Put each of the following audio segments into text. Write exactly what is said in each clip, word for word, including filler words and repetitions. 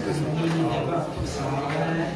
debat v sále.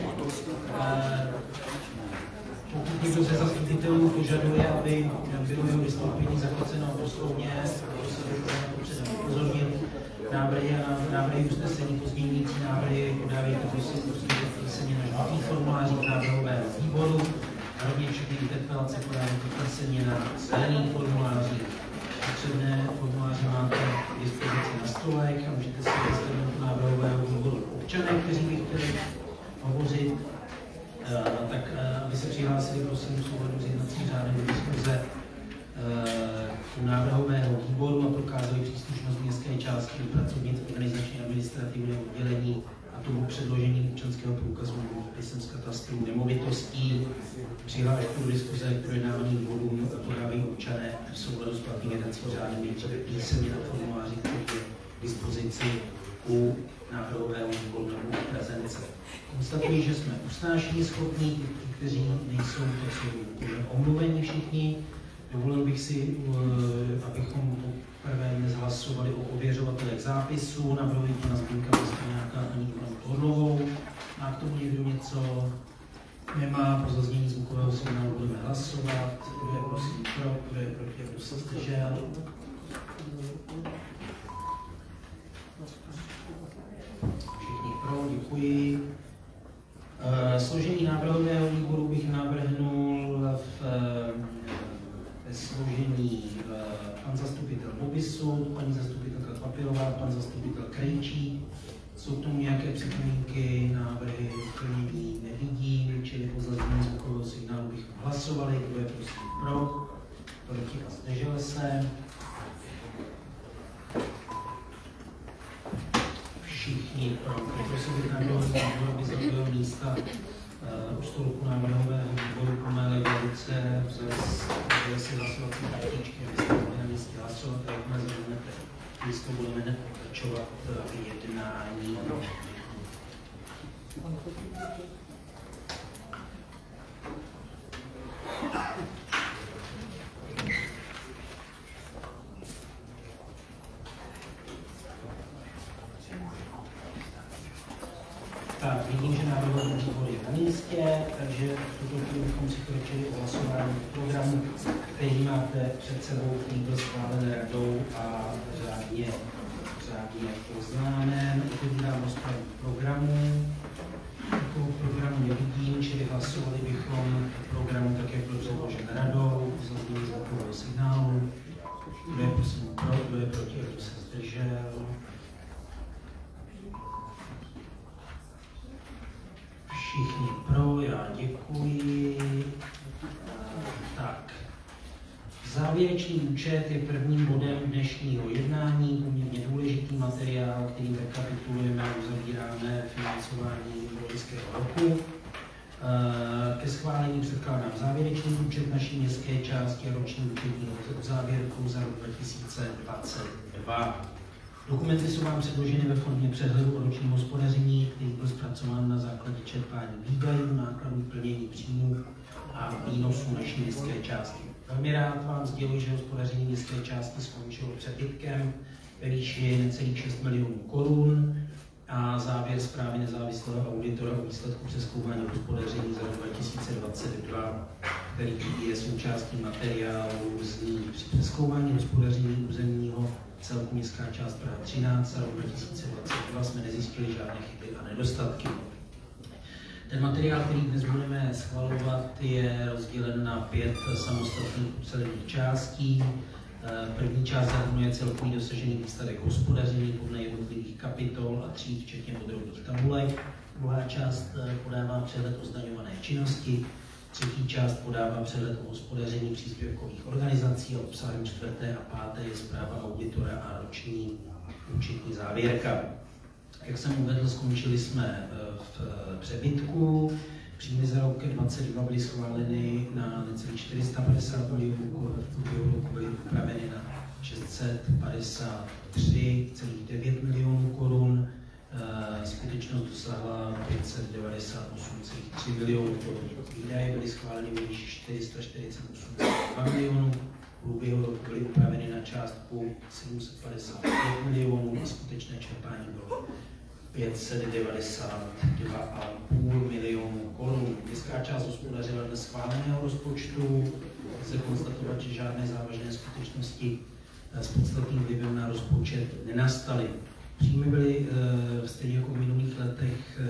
Pokud někdo ze zastupitelů požaduje, aby bylo jeho vystoupení zaplaceno doslovně, to se předem upozornit, návrhy a návrhy usnesení, pozměňující návrhy podávejte prosím písemně na žlutých formulářích návrhového výboru a rovněž všechny interpelace podávejte písemně na zelených formulářích. Potřebné formuláře máte k dispozici na stolech a můžete si vystavit návrhového výboru občané, kteří by chtěli hovořit. Uh, tak uh, aby se přihlásili prosím v souladu s jednacím řádem do diskuze uh, u návrhového výboru a prokázali příslušnost městské části pracovnic organizační administrativního oddělení a tomu předložení občanského průkazu nebo vpisem z katastru nemovitostí. Přihlášku do diskuze k projednávaným bodům podávají občané v souladu s platným jednacím řádem nejdříve písemně na formuláři, který je k dispozici u návrhového výboru nebo prezence. Konstatuji, že jsme usnášení schopní, ti, kteří nejsou, to jsou omluveni všichni. Dovolil bych si, abychom poprvé dnes hlasovali o ověřovatelech zápisu. Navrhuji pana Zbyňka Pastrňáka a Anitu Tornovou. Má k tomu někdo něco? Nemá. Po zaznění zvukového signálu budeme hlasovat. Kdo je prosím pro, kdo je proti, kdo se zdržel? Všichni pro, děkuji. Uh, složení návrhového výboru bych navrhnul v, ve složení uh, pan zastupitel Bobisu, paní zastupitelka Papirová, pan zastupitel Krejčí. Jsou k tomu nějaké připomínky, návrhy, doplnění nevidím, čili po zaznění zvukového signálu bychom hlasovali. Kdo je prosím pro, proti a zdržel se. Všichni pro. Prosím bych návrhový výbor, aby zaujal místa uh, u stolku návrhového výboru po mé levé ruce, vzali si hlasovací kartičky, abyste mohli na místě hlasovat a jakmile zaujmete místo, budeme hned pokračovat v jednání. Tak, vidím, že návrhový výbor je na místě, takže v tuto chvíli bychom si kročili o hlasování programu, který máte před sebou, který byl schválen radou a řádně, řádně oznámen. Otevírám rozpravu programu. Takovou programu nevidím, čili hlasovali bychom programu tak, jak byl předložen radou, zaznění zvukového signálu. Kdo je prosím pro, kdo je proti, kdo se zdržel. Všichni pro, já děkuji. Tak. Závěrečný účet je prvním bodem dnešního jednání, poměrně důležitý materiál, který rekapitulujeme a uzavíráme financování loňského roku. Ke schválení předkládám závěrečný účet naší městské části a roční účetní závěrku za rok dva tisíce dvacet dva. Dokumenty jsou vám předloženy ve formě přehledu o ročním hospodaření, který byl zpracován na základě čerpání výdajů, nákladů, plnění příjmů a výnosů naší městské části. Velmi rád vám sděluji, že hospodaření městské části skončilo přebytkem ve výši necelých šest milionů korun a závěr zprávy nezávislého auditora o výsledku přezkoumání hospodaření za rok dva tisíce dvacet dva, který je součástí materiálu, zní při přezkoumání hospodaření územního celku městská část Praha třináct za rok dva tisíce dvacet dva jsme nezjistili žádné chyby a nedostatky. Ten materiál, který dnes budeme schvalovat, je rozdělen na pět samostatných ucelených částí. První část zahrnuje celkový dosažený výsledek hospodaření podle jednotlivých kapitol a tříd, včetně podrobných tabulek. Druhá část podává přehled o zdaňované činnosti. Třetí část podává přehled o hospodaření příspěvkových organizací a obsahem čtvrté a páté je zpráva auditora a roční účetní závěrka. Jak jsem uvedl, skončili jsme v přebytku. Příjmy za rok dvacet dva byly schváleny na necelých čtyři sta padesát milionů korun, v průběhu roku byly upraveny na šest set padesát tři celá devět milionů korun. Skutečnost dosáhla pět set devadesát osm celá tři milionů korun. Výdaje byly schváleny ve výši čtyři sta čtyřicet osm celá dva milionů. V průběhu roku byly upraveny na částku sedm set padesát pět milionů a skutečné čerpání bylo pět set devadesát dva a půl milionu korun. Městská část hospodařila dle schváleného rozpočtu. Lze konstatovat, že žádné závažné skutečnosti s podstatným vlivem na rozpočet nenastaly. Příjmy byly stejně jako v minulých letech.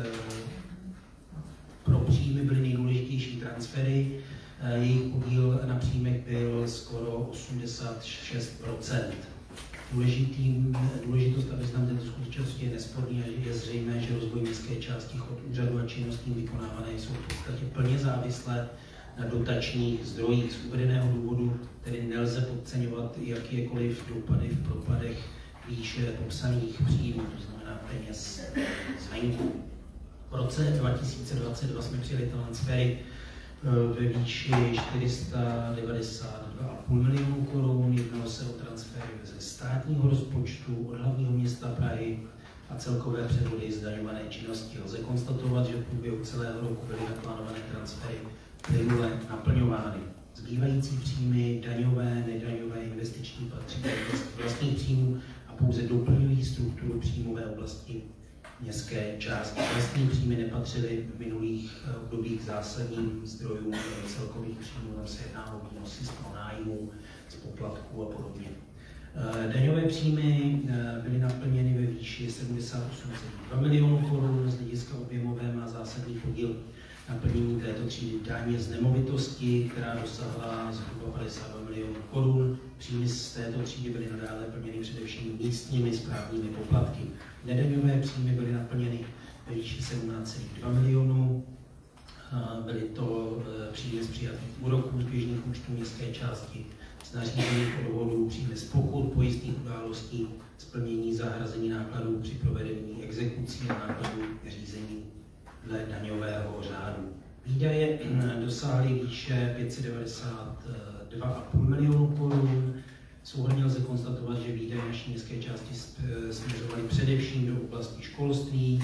Pro příjmy byly nejdůležitější transfery. Jejich podíl na příjmech byl skoro osmdesát šest procent. Důležitým, důležitost a význam této skutečnosti je nesporný a je zřejmé, že rozvoj městské části od úřadu a činností vykonávané jsou v podstatě plně závislé na dotačních zdrojích. Z uvedeného důvodu tedy nelze podceňovat jakékoliv dopady v propadech výše popsaných příjmů, to znamená peněz z venku. V roce dva tisíce dvacet dva jsme přijali transfery ve výši čtyři sta devadesát dva a půl milionu korun. Jednalo se o transfery ze státního rozpočtu, od hlavního města Prahy a celkové převody zdaňované činnosti. Lze konstatovat, že v průběhu celého roku byly naplánované transfery plynule naplňovány. Zbývající příjmy, daňové, nedaňové, investiční patří do vlastních příjmů a pouze doplňují strukturu příjmové oblasti městské části. Vlastní příjmy nepatřily v minulých obdobích zásadním zdrojům celkových příjmů, tam se jedná o výnosy z pronájmů, z poplatků a podobně. Daňové příjmy byly naplněny ve výši sedmdesát osm celá dva milionu korun, z hlediska objemové má zásadní podíl naplnění této třídy daně z nemovitosti, která dosáhla zhruba padesát dva milionů korun. Příjmy z této třídy byly nadále plněny především místními správními poplatky. Nedaňové příjmy byly naplněny ve výši sedmnáct celá dva milionů. Byly to příjmy z přijatých úroků z běžných účtů městské části, z nařízených odvodů, příjmy z pokut, pojistných událostí, splnění zahrazení nákladů při provedení exekucí a nákladů řízení dle daňového řádu. Výdaje dosáhly výše pět set devadesát dva a půl milionu korun. Souhrnně lze konstatovat, že výdaje naší městské části směřovaly především do oblasti školství,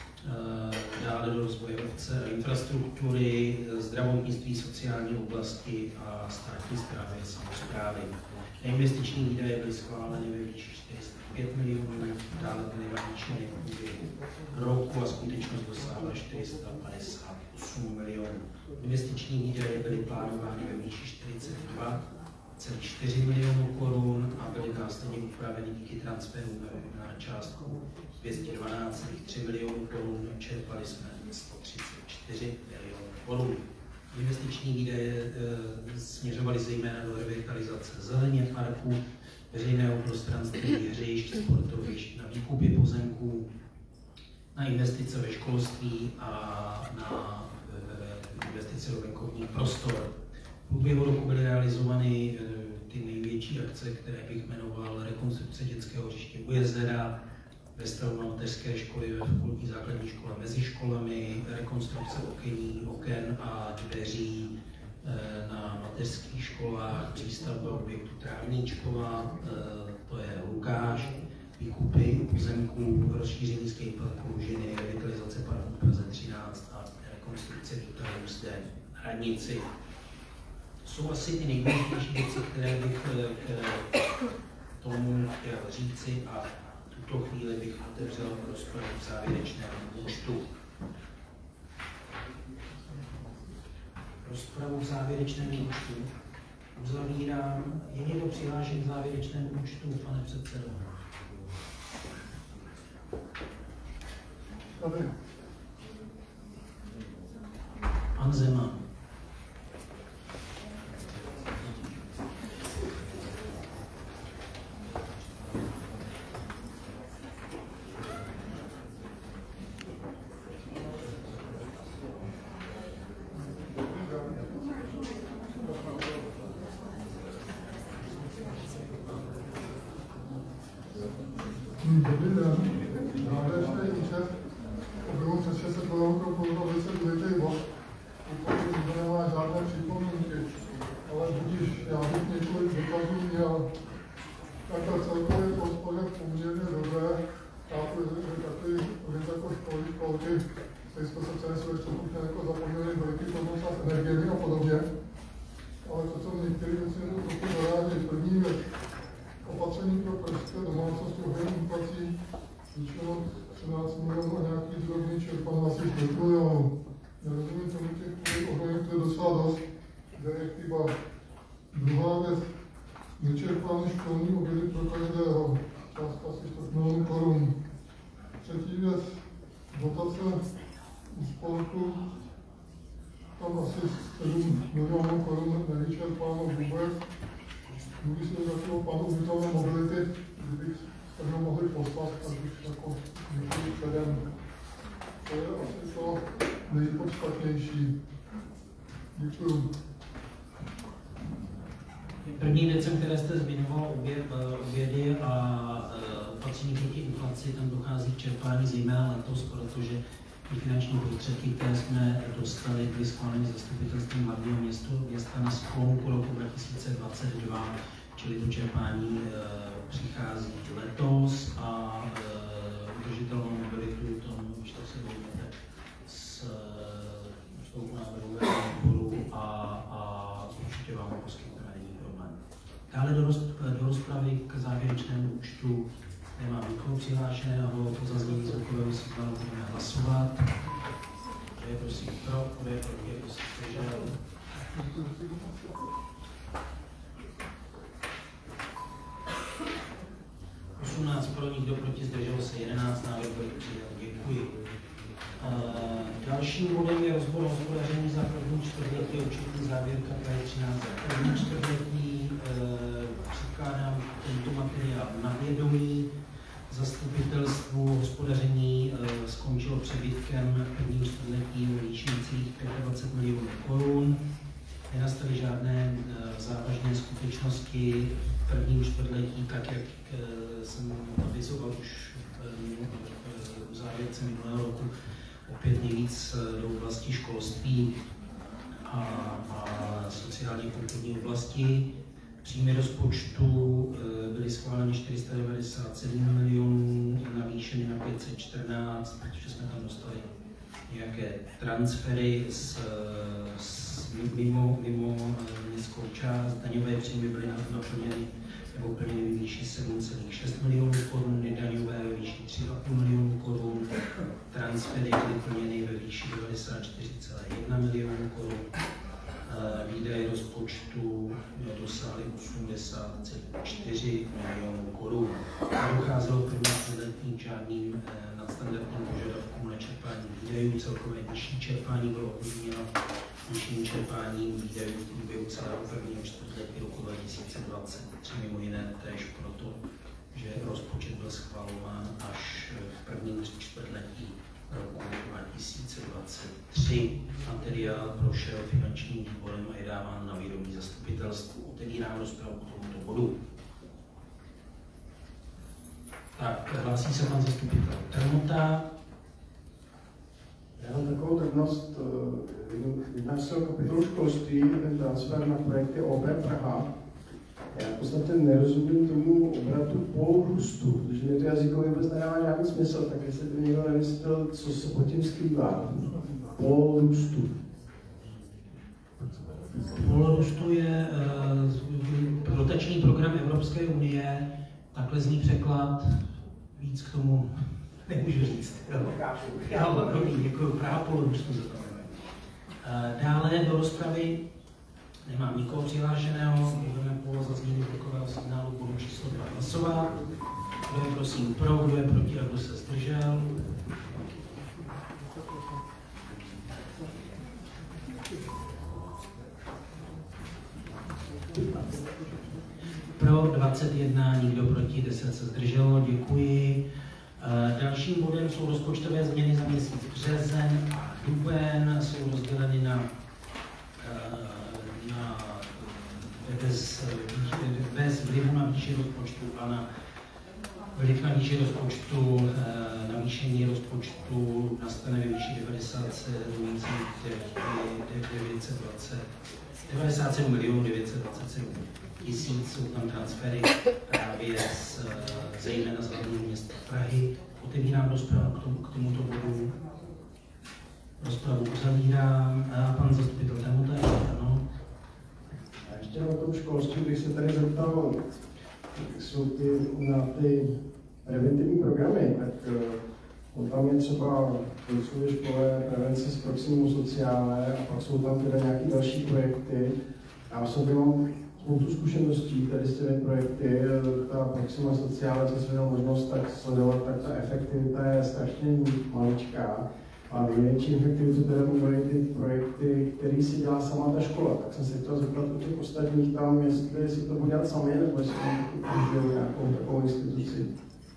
dále do rozvoje obce a infrastruktury, zdravotnictví, sociální oblasti a státní správy a samosprávy. Investiční výdaje byly schváleny ve výši čtyři sta pět milionů, dále byly navýšeny v průběhu roku a skutečnost dosáhla čtyři sta padesát osm milionů. Investiční výdaje byly plánovány ve výši čtyřicet dva celá čtyři milionu korun a byly následně upraveny díky transferu na částku dvě stě dvanáct celá tři milionu korun. Čerpali jsme sto třicet čtyři milionů korun. Investiční výdaje e, směřovaly zejména do revitalizace zeleně, parků, veřejného prostranství, hřišť, sportovišť, na výkupy pozemků, na investice ve školství a na e, investice do venkovních prostor. V průběhu roku byly realizovány e, ty největší akce, které bych jmenoval rekonstrukce dětského hřiště u jezera, výstavba mateřské školy ve fakultní základní škole mezi školami, rekonstrukce okení, oken a dveří na mateřských školách, přístavba objektu Trávníčkova, to je Lukáš, výkupy pozemků, rozšíření skateparku Lužiny, revitalizace parku Praze třináct a rekonstrukce výtahů zde na radnici. To jsou asi ty nejdůležitější věci, které bych k tomu chtěl říci a v tuto chvíli bych otevřel rozpravu v závěrečném účtu. Rozpravu v závěrečném účtu uzavírám. Je někdo přihlášen k závěrečnému účtu, pane předsedo? Tady. Pan Zeman. Dobrý den. Závěrečný účet objemu přes šest set milionů korun byl velice důležitý bod. Pokud nikdo nemá žádné připomínky, ale budíš, já bych několik dotazů měl. Takhle celkově to hospodař poměrně dobré. Chápu, že takový věc jako školy, školky, tady jsme se celé své časopně jako zapomněli veliký podnos s energiemi a podobně. Ale to, co některé věci jenom trochu zaráží. První věc, opatření pro pražské domácnosti ohledně inflací zvýšeno třináct milionů kontrolou. Nerozumím tomu těch ohledů, to je docela dost, kde je chyba. Druhá věc, nečerpané školní obědy pro každého, částka asi čtyři miliony korun. Třetí věc, dotace u spolku, tam asi sedm milionů korun nevyčerpáno vůbec. Mluví se o takového plánu ubytové mobility, kdybych se mohli poslat, tak bych jako děkuji předem. To je asi to nejpodstatnější. Děkuji. První věcem, které jste zmiňoval, obě, obědy a opatření proti inflaci, tam dochází k čerpání zejména letos, protože ty finanční prostředky, které jsme dostali, byly schváleny zastupitelstvem hlavního města na sklonku roku dva tisíce dvacet dva, čili to čerpání e, přichází letos a e, udržitelnou mobilitu, to už to se dojmete s, s tou návrhového výboru a, a určitě vám poskytneme, není problém. Dále do, roz, do rozpravy k závěrečnému účtu nemám nikoho přihlášeného, po zaznění zvukového signálu budeme hlasovat. Kdo je prosím pro, kdo je proti, kdo se zdržel. osmnáct pro, nikdo proti, zdržel se jedenáct, návrh byl přijat. Děkuji. Uh, dalším bodem je rozbor hospodaření za první čtvrtletí účetní závěrka kraje třináct. Za první čtvrtletí uh, předkládám tento materiál na vědomí. Zastupitelstvu hospodaření uh, skončilo přebytkem první čtvrtletí ve výši dvacet pět milionů korun. Nenastaly žádné uh, závažné skutečnosti v prvním čtvrtletí, tak jak uh, jsem avizoval už v závěrce minulého roku, opět nejvíc do oblasti školství a, a sociální kulturní oblasti. Příjmy rozpočtu byly schváleny čtyři sta devadesát sedm milionů, navýšeny na pět set čtrnáct, protože jsme tam dostali nějaké transfery z, z mimo, mimo městskou část. Daňové příjmy byly naplněny nebo plněny ve výši sedm celá šest milionů korun, nedaňové ve výši tři celá pět milionů korun, transfery byly plněny ve výši devadesát čtyři celá jedna milionů korun, výdaje rozpočtu dosáhly osmdesát celá čtyři milionů korun. Docházelo v první čtvrtletí k žádným nadstandardním požadavkům na čerpání výdajů. Celkové nižší čerpání bylo ovlivněno nižším čerpáním výdajů v průběhu celého prvního čtvrtletí roku dva tisíce dvacet tři, mimo jiné též proto, že rozpočet byl schvalován až v prvním čtvrtletí roku dva tisíce dvacet tři. Materiál prošel finančním výborem a je dáván na vědomí zastupitelstvu. Otevírám rozpravu k tomuto bodu. Tak, hlásí se pan zastupitel Termota. Já mám takovou drobnost, jedná se o kapitolu školství, ten transfer na projekty O B Praha. Já v podstatě nerozumím tomu obratu polorůstu, protože mě to jazykově vůbec nedává žádný smysl, tak jestli by někdo nevysvětlil, co se pod tím skrývá. Polorůstu. Polorůstu je uh, dotační program Evropské unie, takhle zní překlad, víc k tomu nemůžu říct. Jo, dobrý, děkuji, práva polorůstu za to. Uh, dále do rozpravy nemám nikoho přihlášeného, budeme po zaznění blokového signálu bodu číslo dva hlasovat. Kdo je prosím pro, kdo je proti a kdo se zdržel. Pro dvacet jedna, nikdo proti, deset se zdrželo, děkuji. Dalším bodem jsou rozpočtové změny za měsíc březen a duben, jsou rozděleny na, na bez, bez vlivu na výši rozpočtu a na vliv na výši rozpočtu, navýšení rozpočtu nastane ve výši devadesát sedm milionů devět set dvacet sedm tisíc, jsou tam transfery právě z, zejména z hlavního města Prahy. Otevírám rozpravu k, tomu, k tomuto bodu. Rozpravu uzavírám. Pan zastupitel Termota, ano. A ještě o tom školství bych se tady zeptal, jsou ty na ty preventivní programy, tak On tam je třeba v Lucově škole prevence z proximu sociále a pak jsou tam teda nějaké další projekty. Já osobně mám spoustu zkušeností tady s těmi projekty. Ta proxima sociále, co jsem měl možnost tak sledovat, tak ta efektivita je strašně maličká. A největší efektivitu teda mají ty projekty, které si dělá sama ta škola. Tak jsem se chtěl zeptat u těch ostatních tam, jestli si to budou dělat sami, nebo jestli tam použijou nějakou takovou instituci.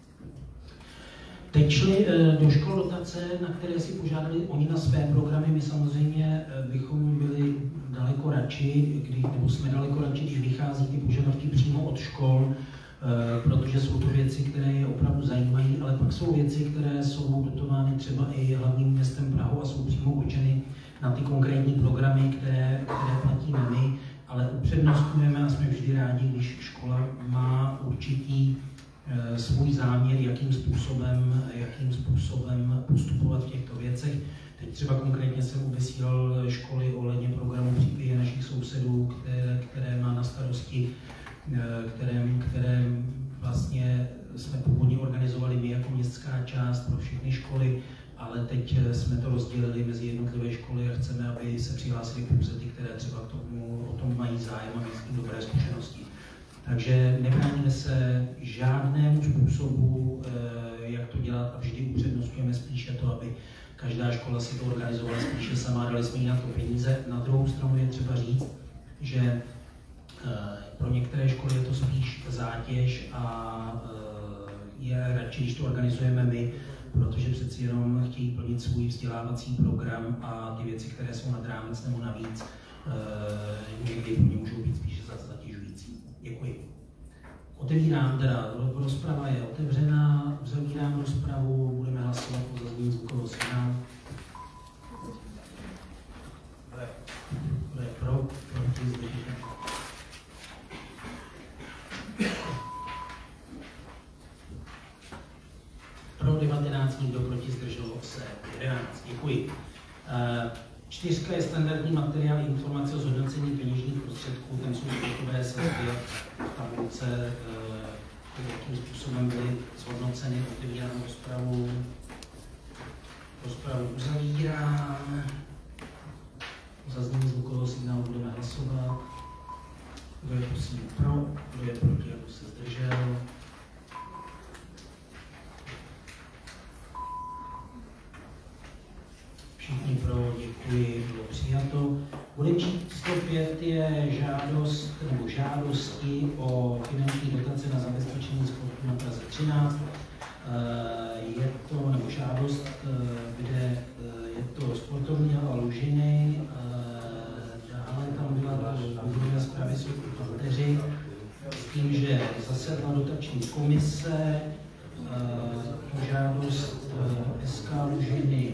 Teď šly do škol dotace, na které si požádali oni na své programy. My samozřejmě bychom byli daleko radši, kdy, nebo jsme daleko radši, když vychází ty požadavky přímo od škol, protože jsou to věci, které je opravdu zajímají, ale pak jsou věci, které jsou dotovány třeba i hlavním městem Prahou a jsou přímo určeny na ty konkrétní programy, které, které platíme my, ale upřednostňujeme a jsme vždy rádi, když škola má určitý svůj záměr, jakým způsobem, jakým způsobem postupovat v těchto věcech. Teď třeba konkrétně jsem obesílal školy ohledně programu Příběhy našich sousedů, které, které má na starosti, které, které vlastně jsme původně organizovali my jako městská část pro všechny školy, ale teď jsme to rozdělili mezi jednotlivé školy a chceme, aby se přihlásili pouze ty, které třeba k tomu, o tom mají zájem a mají s tím dobré zkušenosti. Takže nebráníme se žádnému způsobu, jak to dělat a vždy upřednostňujeme spíše to, aby každá škola si to organizovala spíše sama, dali jsme jí na to peníze. Na druhou stranu je třeba říct, že pro některé školy je to spíš zátěž a je radši, když to organizujeme my, protože přeci jenom chtějí plnit svůj vzdělávací program a ty věci, které jsou nad rámec nebo navíc, někdy pro ně můžou být spíše zatěžující. Děkuji. Otevírám, teda rozprava je otevřená, uzavírám rozpravu, budeme hlasovat o zaznění zvukového signálu. Kdo je pro, proti, zdržíte. Pro devatenáct, nikdo proti, zdrželo se jedenáct. Děkuji. Čtyřka je standardní materiál informace o zhodnocení peněžních prostředků, tam jsou spolkové sazby v tabulce, jakým způsobem byly zhodnoceny, otevírám rozpravu. Rozpravu uzavírám. Zaznění zvukového signálu budeme hlasovat. Kdo je prosím pro, kdo je proti, kdo se zdržel. Všichni pro, děkuji, bylo přijato. Bude číslo pět je žádost nebo žádosti o finanční dotace na zabezpečení sportu na Praze třináct. Je to, nebo žádost, kde je to sportovní hala Lužiny, dále tam byla důvodové zprávy jsou panteři, s tím, že zasedla dotační komise, žádost S K Lužiny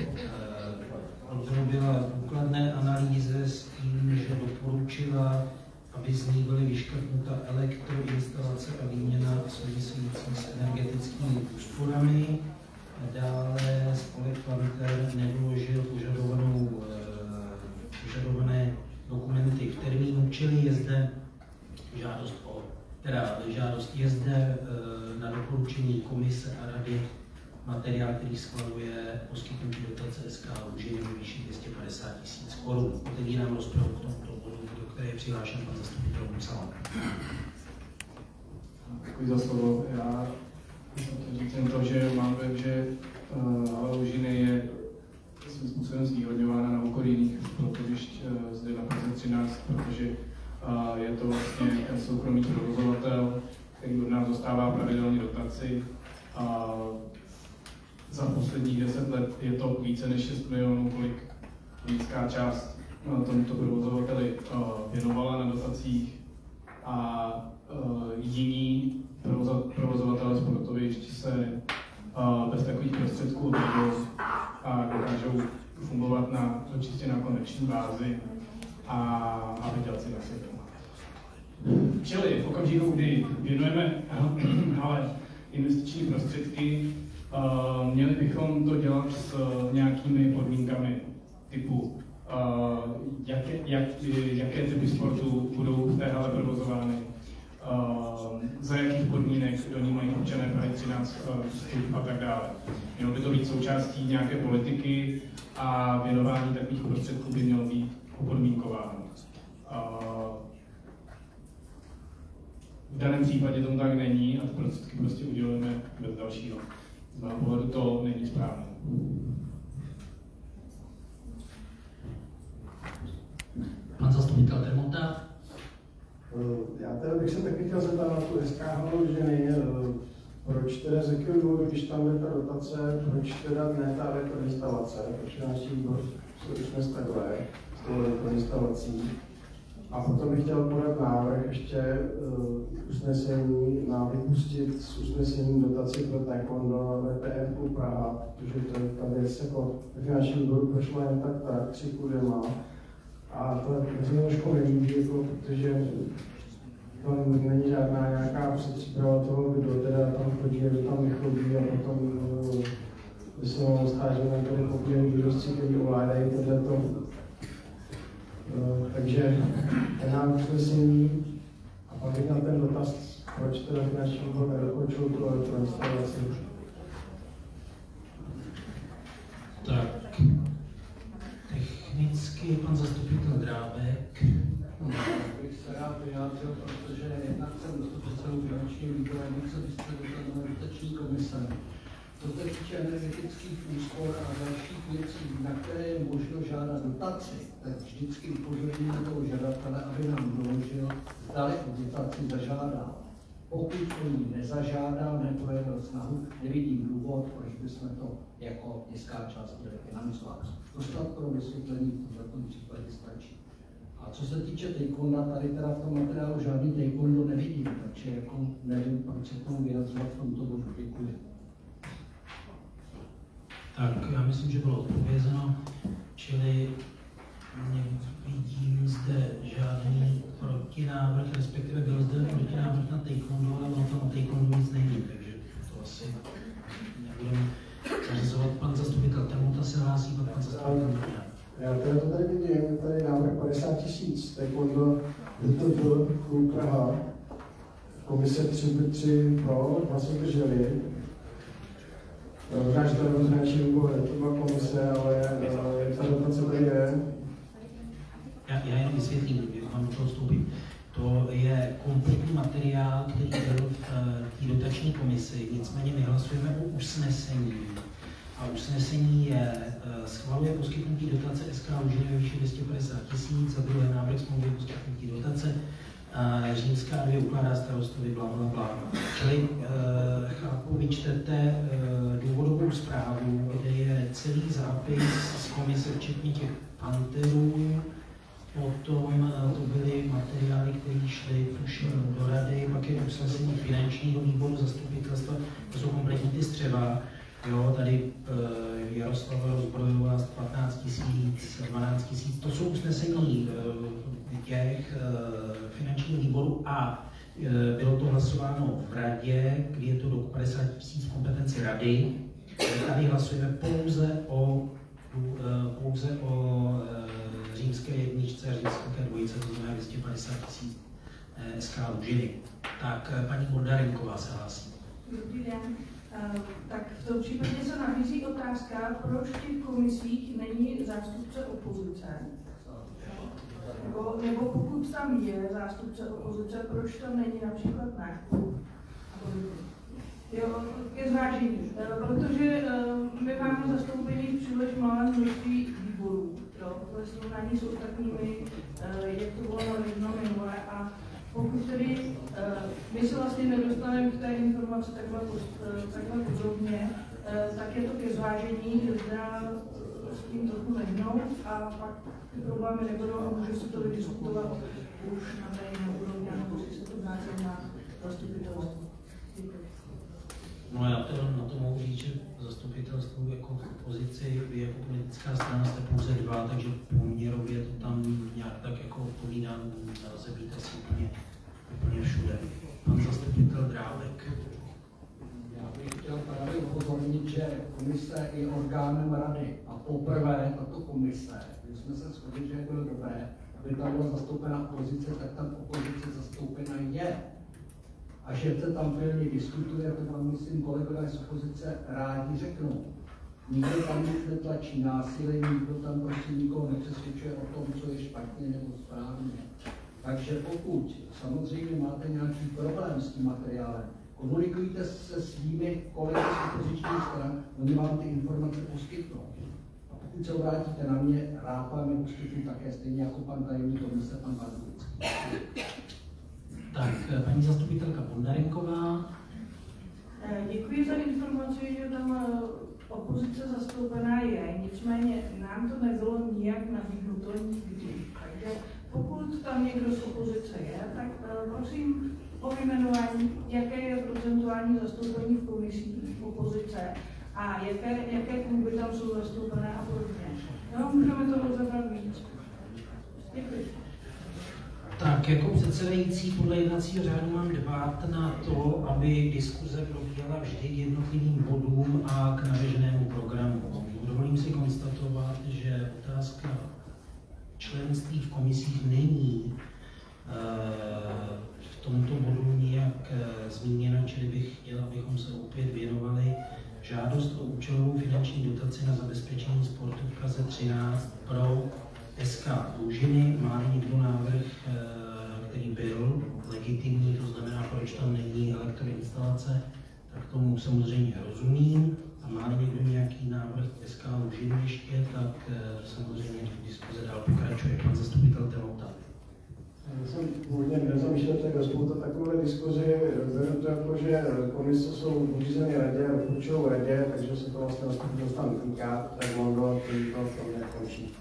odrobila důkladné analýze s tím, že doporučila, aby z ní byly vyškrtnuta elektroinstalace a výměna související s energetickými úsporami. Dále spolek Planter nedoložil požadovanou, požadované dokumenty v termínu, čili je zde žádost o, teda žádost je zde na doporučení komise a rady materiál, který schvaluje poskytnutí dotace S K Lužiny ve výši dvě stě padesát tisíc korun. Otevírám rozpravu k tomuto bodu, do které je přihlášen pan zastupitel Musala. Děkuji za slovo. Já jsem chtěl říct jen to, že mám dojem, že hala Lužiny je svým způsobem zvýhodňována na úkor jiných sportovišť zde na Praze třináct, protože je to vlastně ten soukromý provozovatel, který od nás dostává pravidelně dotaci. A za posledních deset let je to více než šest milionů, kolik lidská část tomuto provozovateli věnovala na dotacích a jiní provozovatelé sportovišť se bez takových prostředků odejdou a dokážou fungovat na čistě na komerční bázi a, a vydělat si na sebe. Čili v okamžiku, kdy věnujeme ale investiční prostředky, Uh, měli bychom to dělat s uh, nějakými podmínkami typu, uh, jaké, jak, jaké typy sportu budou v té hale provozovány, uh, za jakých podmínek do ní mají občané Prahy třináct uh, vstup a tak dále. Mělo by to být součástí nějaké politiky a věnování takových prostředků by mělo být upodmínkováno. Uh, v daném případě tomu tak není a ty prostředky prostě udělujeme bez dalšího. Z mého pohledu to není správné. Pan zastupitel Termota. Já teda bych se taky chtěl zeptat na tu S K H ženy, proč teda z jakého důvodu, když tam je ta dotace, proč teda ne ta elektroinstalace, proč náš výbor se už takhle s tou elektroinstalací. A potom bych chtěl podat návrh ještě uh, usnesení na vypustit z usnesení dotaci pro taekwondo V P F Praha, protože to je ta věc jako ve finančním výboru prošla jen tak tak, křiku dvěma. A to je trošku nemůže, jako, protože tam není žádná nějaká předpříprava toho, kdo teda tam chodí, kdo tam nechodí a potom uh, by se mohlo stát, že nám tady kopírují výrobci, kteří ovládají tohleto. Uh, takže ten nám usnesení a pak bych na ten dotaz, proč teda finanční výbor nedokončil tu elektroinstalaci. Tak, technicky pan zastupitel Drábek. Bych se rád vyjádřil, protože jednak jsem místopředsedou finančního výboru, jednak jsem místopředsedou dotační komise. Co se týče energetických úspor a dalších věcí, na které je možno žádat dotaci, tak vždycky upozorníme toho žadatele, aby nám doložil, zdali o dotaci zažádá. Pokud o ní nezažádá, neprojevil snahu, nevidím důvod, proč bychom to jako městská část měli financovat. To snad pro vysvětlení v tomto případě stačí. A co se týče taekwonda, tady teda v tom materiálu žádný taekwondo nevidím, takže jako nevím, proč se tomu vyjadřovat v tomto bodu. Děkuji. Tak, já myslím, že bylo odpovězeno, čili nevidím zde žádný protinávrh, respektive byl zde protinávrh na taekwondo, ale ono tam o taekwondo nic není, takže to asi nebudeme zařazovat. Pan zastupitel Termota se hlásí, pak pan zastupitel Mrňák. Já teda to tady vidím, tady návrh padesát tisíc, taekwondo D T P Klub Praha, komise tři pro, dva se drželi. Možná, že to nebyl finanční výbor, to byla komise, ale ta dotace tady je. Já, já jenom vysvětlím, jak vám do toho vstoupím. To je kompletní materiál, který byl v té dotační komisi, nicméně my hlasujeme o usnesení. A usnesení je, schvaluje poskytnutí dotace S K Lužiny ve výši dvě stě padesát tisíc, za druhé návrh smlouvy poskytnutí dotace, římská dvě ukládá starostovi, bla, bla, bla. Čili e, chápu, vy čtete e, důvodovou zprávu, kde je celý zápis z komise, včetně těch panterů, potom e, to byly materiály, které šly tuším do rady, pak je usnesení finančního výboru zastupitelstva, to jsou kompletní ty střeva. Jo, tady e, Jaroslava Rozbrojová patnáct tisíc, dvanáct tisíc, to jsou usnesení e, těch e, finančních výborů a e, bylo to hlasováno v radě, kdy je to do padesát tisíc kompetenci rady. Tady hlasujeme pouze o, e, pouze o e, římské jedničce a římské dvojice, to znamená dvě stě padesát tisíc e, S K Lužiny. Tak e, paní Bordarenková se hlásí. Dobrý den. Uh, tak v tom případě se nabízí otázka, proč v těch komisích není zástupce opozice. Nebo, nebo pokud tam je zástupce opozice, proč tam není například nákup? Jo, ke zvážení. Uh, protože uh, my máme zastoupení v příliš malém množství výborů. Jo, ve srovnání s ostatními, uh, jak to bylo navrhnuto minule. A pokud tedy uh, my se vlastně nedostaneme k té informaci takhle, takhle podrobně, uh, tak je to ke zvážení, zda s tím trochu nehnout a pak ty problémy nebudou a může se to vydiskutovat už na té úrovni, nebo si se to vrátit na zastupitelstvo. No já teda na to mohu říct, že zastupitelstvo jako v opozici, vy jako politická strana jste pouze dva, takže poměrově to tam nějak tak jako odpovídá, nelze být asi úplně, úplně všude. Pan zastupitel Drábek. Já bych chtěl právě upozornit, že komise je orgánem rady a poprvé tato komise, když jsme se shodli, že je bylo dobré, aby tam byla zastoupena opozice, tak tam opozice zastoupena je. A že se tam pilně diskutuje, to vám myslím kolegové z opozice rádi řeknou. Nikdo tam nic netlačí násilí, nikdo tam prostě nikoho nepřesvědčuje o tom, co je špatně nebo správně. Takže pokud samozřejmě máte nějaký problém s tím materiálem, komunikujte se svými kolegy z opozičních stran, oni vám ty informace poskytnou. A pokud se obrátíte na mě, rád vám je poskytnu také, stejně jako pan tajemník komise, pan Pardubický. Tak, paní zastupitelka Bondarenková. Děkuji za informaci, že tam opozice zastoupená je, nicméně nám to nebylo nijak nabídnuto nikdy. Takže pokud tam někdo z opozice je, tak prosím o vyjmenování, jaké je procentuální zastoupení v komisích opozice a jaké, jaké kluby tam jsou zastoupené a podobně. No, můžeme to rozebrat víc. Děkuji. Tak, jako předsedající podle jednacího řádu mám dbát na to, aby diskuze probíhala vždy k jednotlivým bodům a k navrženému programu. Dovolím si konstatovat, že otázka členství v komisích není v tomto bodu nijak zmíněna, čili bych chtěl, abychom se opět věnovali žádost o účelovou finanční dotaci na zabezpečení sportu v Praze třináct pro S K Lužiny. Má někdo návrh, který byl legitimní, to znamená, proč tam není elektroinstalace, tak tomu samozřejmě rozumím. A má někdo nějaký návrh S K Lužiny ještě, tak samozřejmě diskuze dál pokračuje. Pan zastupitel Telota. Já jsem původně nezamýšlel tak rozpoutat takové diskuzi, beru to jako, že komise jsou podřízeny radě a doporučují radě, takže se to vlastně zastupitelstva netýká, tak Mondo, který to v tom nekončí.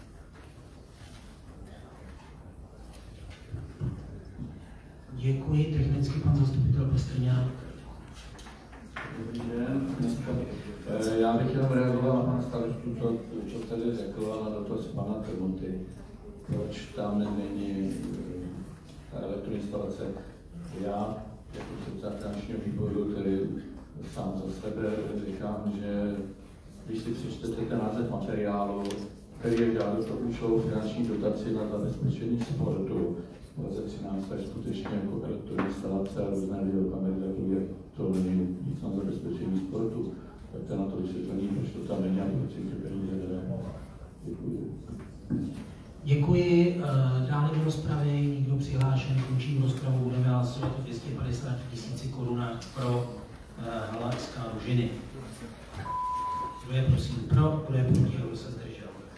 Děkuji. Technicky pan zastupitel Pestrňák. Dobrý den. Já bych jenom reagoval na pana starostu, co, co tady řekl, a na dotaz pana Termoty. Proč tam není ta elektroinstalace? Já, jako předseda finančního výboru, který sám za sebe říkám, že když si přečtete ten název materiálu, který je žádost o účelovou finanční dotaci na zabezpečení sportu, Praze třináct je skutečně jako elektroinstalace a různé videokamery, takže to není nic na zabezpečení sportu. Tak to je na to vysvětlení, proč to tam není a proč ty peníze jde. Děkuji. Děkuji. Dále do rozpravy nikdo přihlášen, končím rozpravu, budeme hlasovat o dvě stě padesát tisíc korunách pro hala S K Lužiny. Kdo je prosím pro, kdo je proti, kdo se zdržel?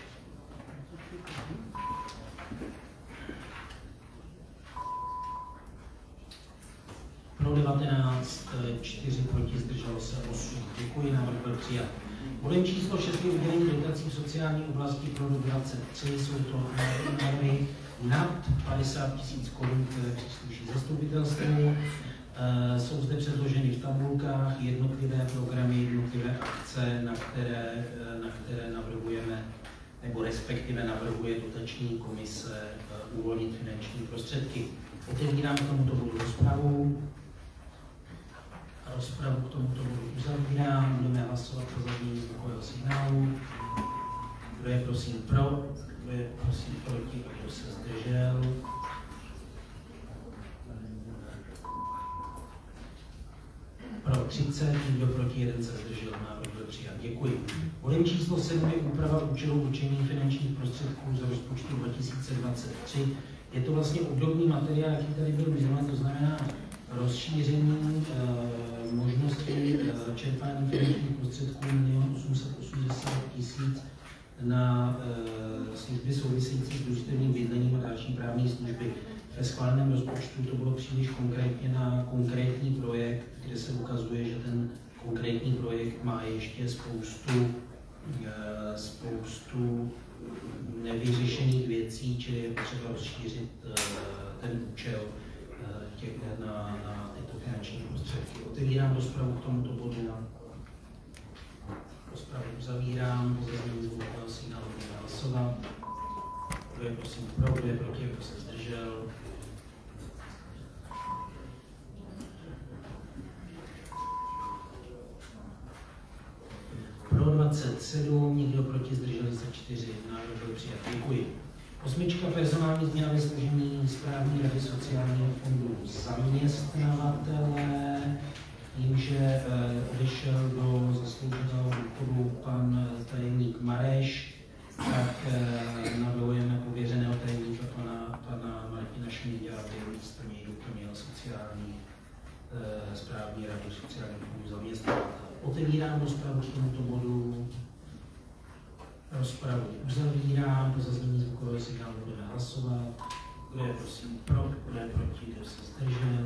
Pro devatenáct, čtyři proti, zdrželo se osm. Děkuji, návrh byl přijat. Bodem číslo šest je udělení dotací v sociální oblasti pro rok dvacet tři. Jsou to návrhy nad padesát tisíc korun, které přísluší zastupitelstvu. E, jsou zde předloženy v tabulkách jednotlivé programy, jednotlivé akce, na které, na které navrhujeme, nebo respektive navrhuje dotační komise uvolnit finanční prostředky. Otevírám k tomuto bodu rozpravu. Rozpravu k tomuto bodu uzavírám. Budeme hlasovat pro zavedení zvukového signálu. Kdo je prosím pro, kdo je prosím proti a kdo se zdržel. Pro třicet, nikdo proti, jeden se zdržel, návrh byl přijat. Děkuji. Bodem číslo sedm je úprava účelu určení finančních prostředků z rozpočtu dva tisíce dvacet tři. Je to vlastně obdobný materiál, jaký tady byl minulé, to znamená rozšíření e, možností e, čerpání finančních prostředků milion osm set osmdesát tisíc na e, služby související s družstevním bydlením a další právní služby. Ve schváleném rozpočtu to bylo příliš konkrétně na konkrétní projekt, kde se ukazuje, že ten konkrétní projekt má ještě spoustu, e, spoustu nevyřešených věcí, čili je potřeba rozšířit e, ten účel těch, na, na tyto finanční prostředky. Otevírám rozpravu k tomuto bodu. Rozpravu uzavírám, po zaznání zvukového signálu budeme hlasovat. Kdo je prosím pro, kdo je proti, kdo se zdržel. Pro dvacet sedm, nikdo proti, zdrželi se čtyři. Návrh byl přijat. Děkuji. Osmička, personální změna ve složení správní rady sociálního fondu zaměstnavatele. Tím, že odešel do zaslouženého důchodu pan tajemník Mareš, tak navrhujeme pověřeného tajemníka pana, pana Martina Šmíďa, aby místo něj doplnil sociální správní radu sociálního fondu zaměstnavatele. Otevírám rozpravu k tomuto bodu. Rozpravu uzavírám, po zaznění zvukového signálu budeme hlasovat. Kdo je prosím pro, kdo je proti, kdo se zdržel.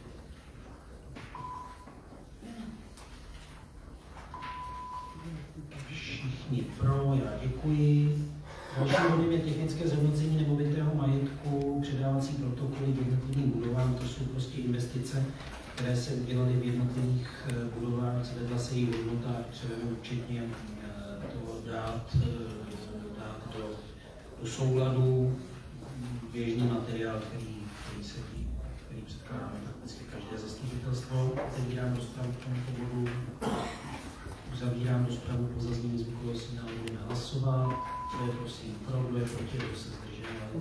Všichni pro, já děkuji. Dalším bodem je technické zhodnocení nemovitého majetku, předávací protokoly k jednotlivým budovám. To jsou prostě investice, které se udělaly v jednotlivých budovách, zvedla se jejich hodnota, třeba určitě to dát, dát do, do souladu běžný materiál, který, který se který předkládáme prakticky každé zastupitelstvo. Otevírám rozpravu k tomuto bodu. Uzavírám rozpravu po zaznění zvukového signálu, budeme hlasovat. Kdo je prosím pro, kdo je proti, kdo se zdržel.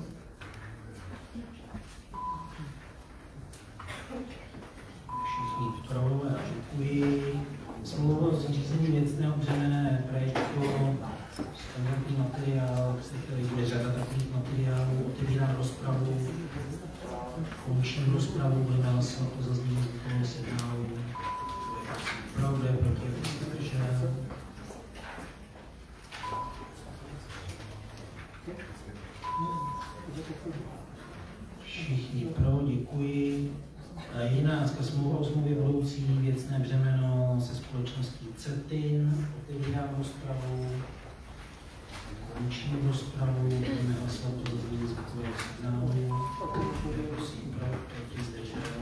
Všichni pro, já děkuji. Smlouva o zřízení věcného břemene projektu, standardní materiál, který bude řada takových materiálů. Otevírám rozpravu, končím rozpravu, budeme hlasovat po zaznění zvukového signálu. Pro, kdo je proti, kdo se zdržel. Všichni pro, děkuji. Jedenáctka, smlouva o smlouvě budoucí věcné břemeno se společností Cetin. Otevírám rozpravu. Končím rozpravu. Budeme hlasovat o zaznění zvukového signálu. Prosím pro, proti, zdržel.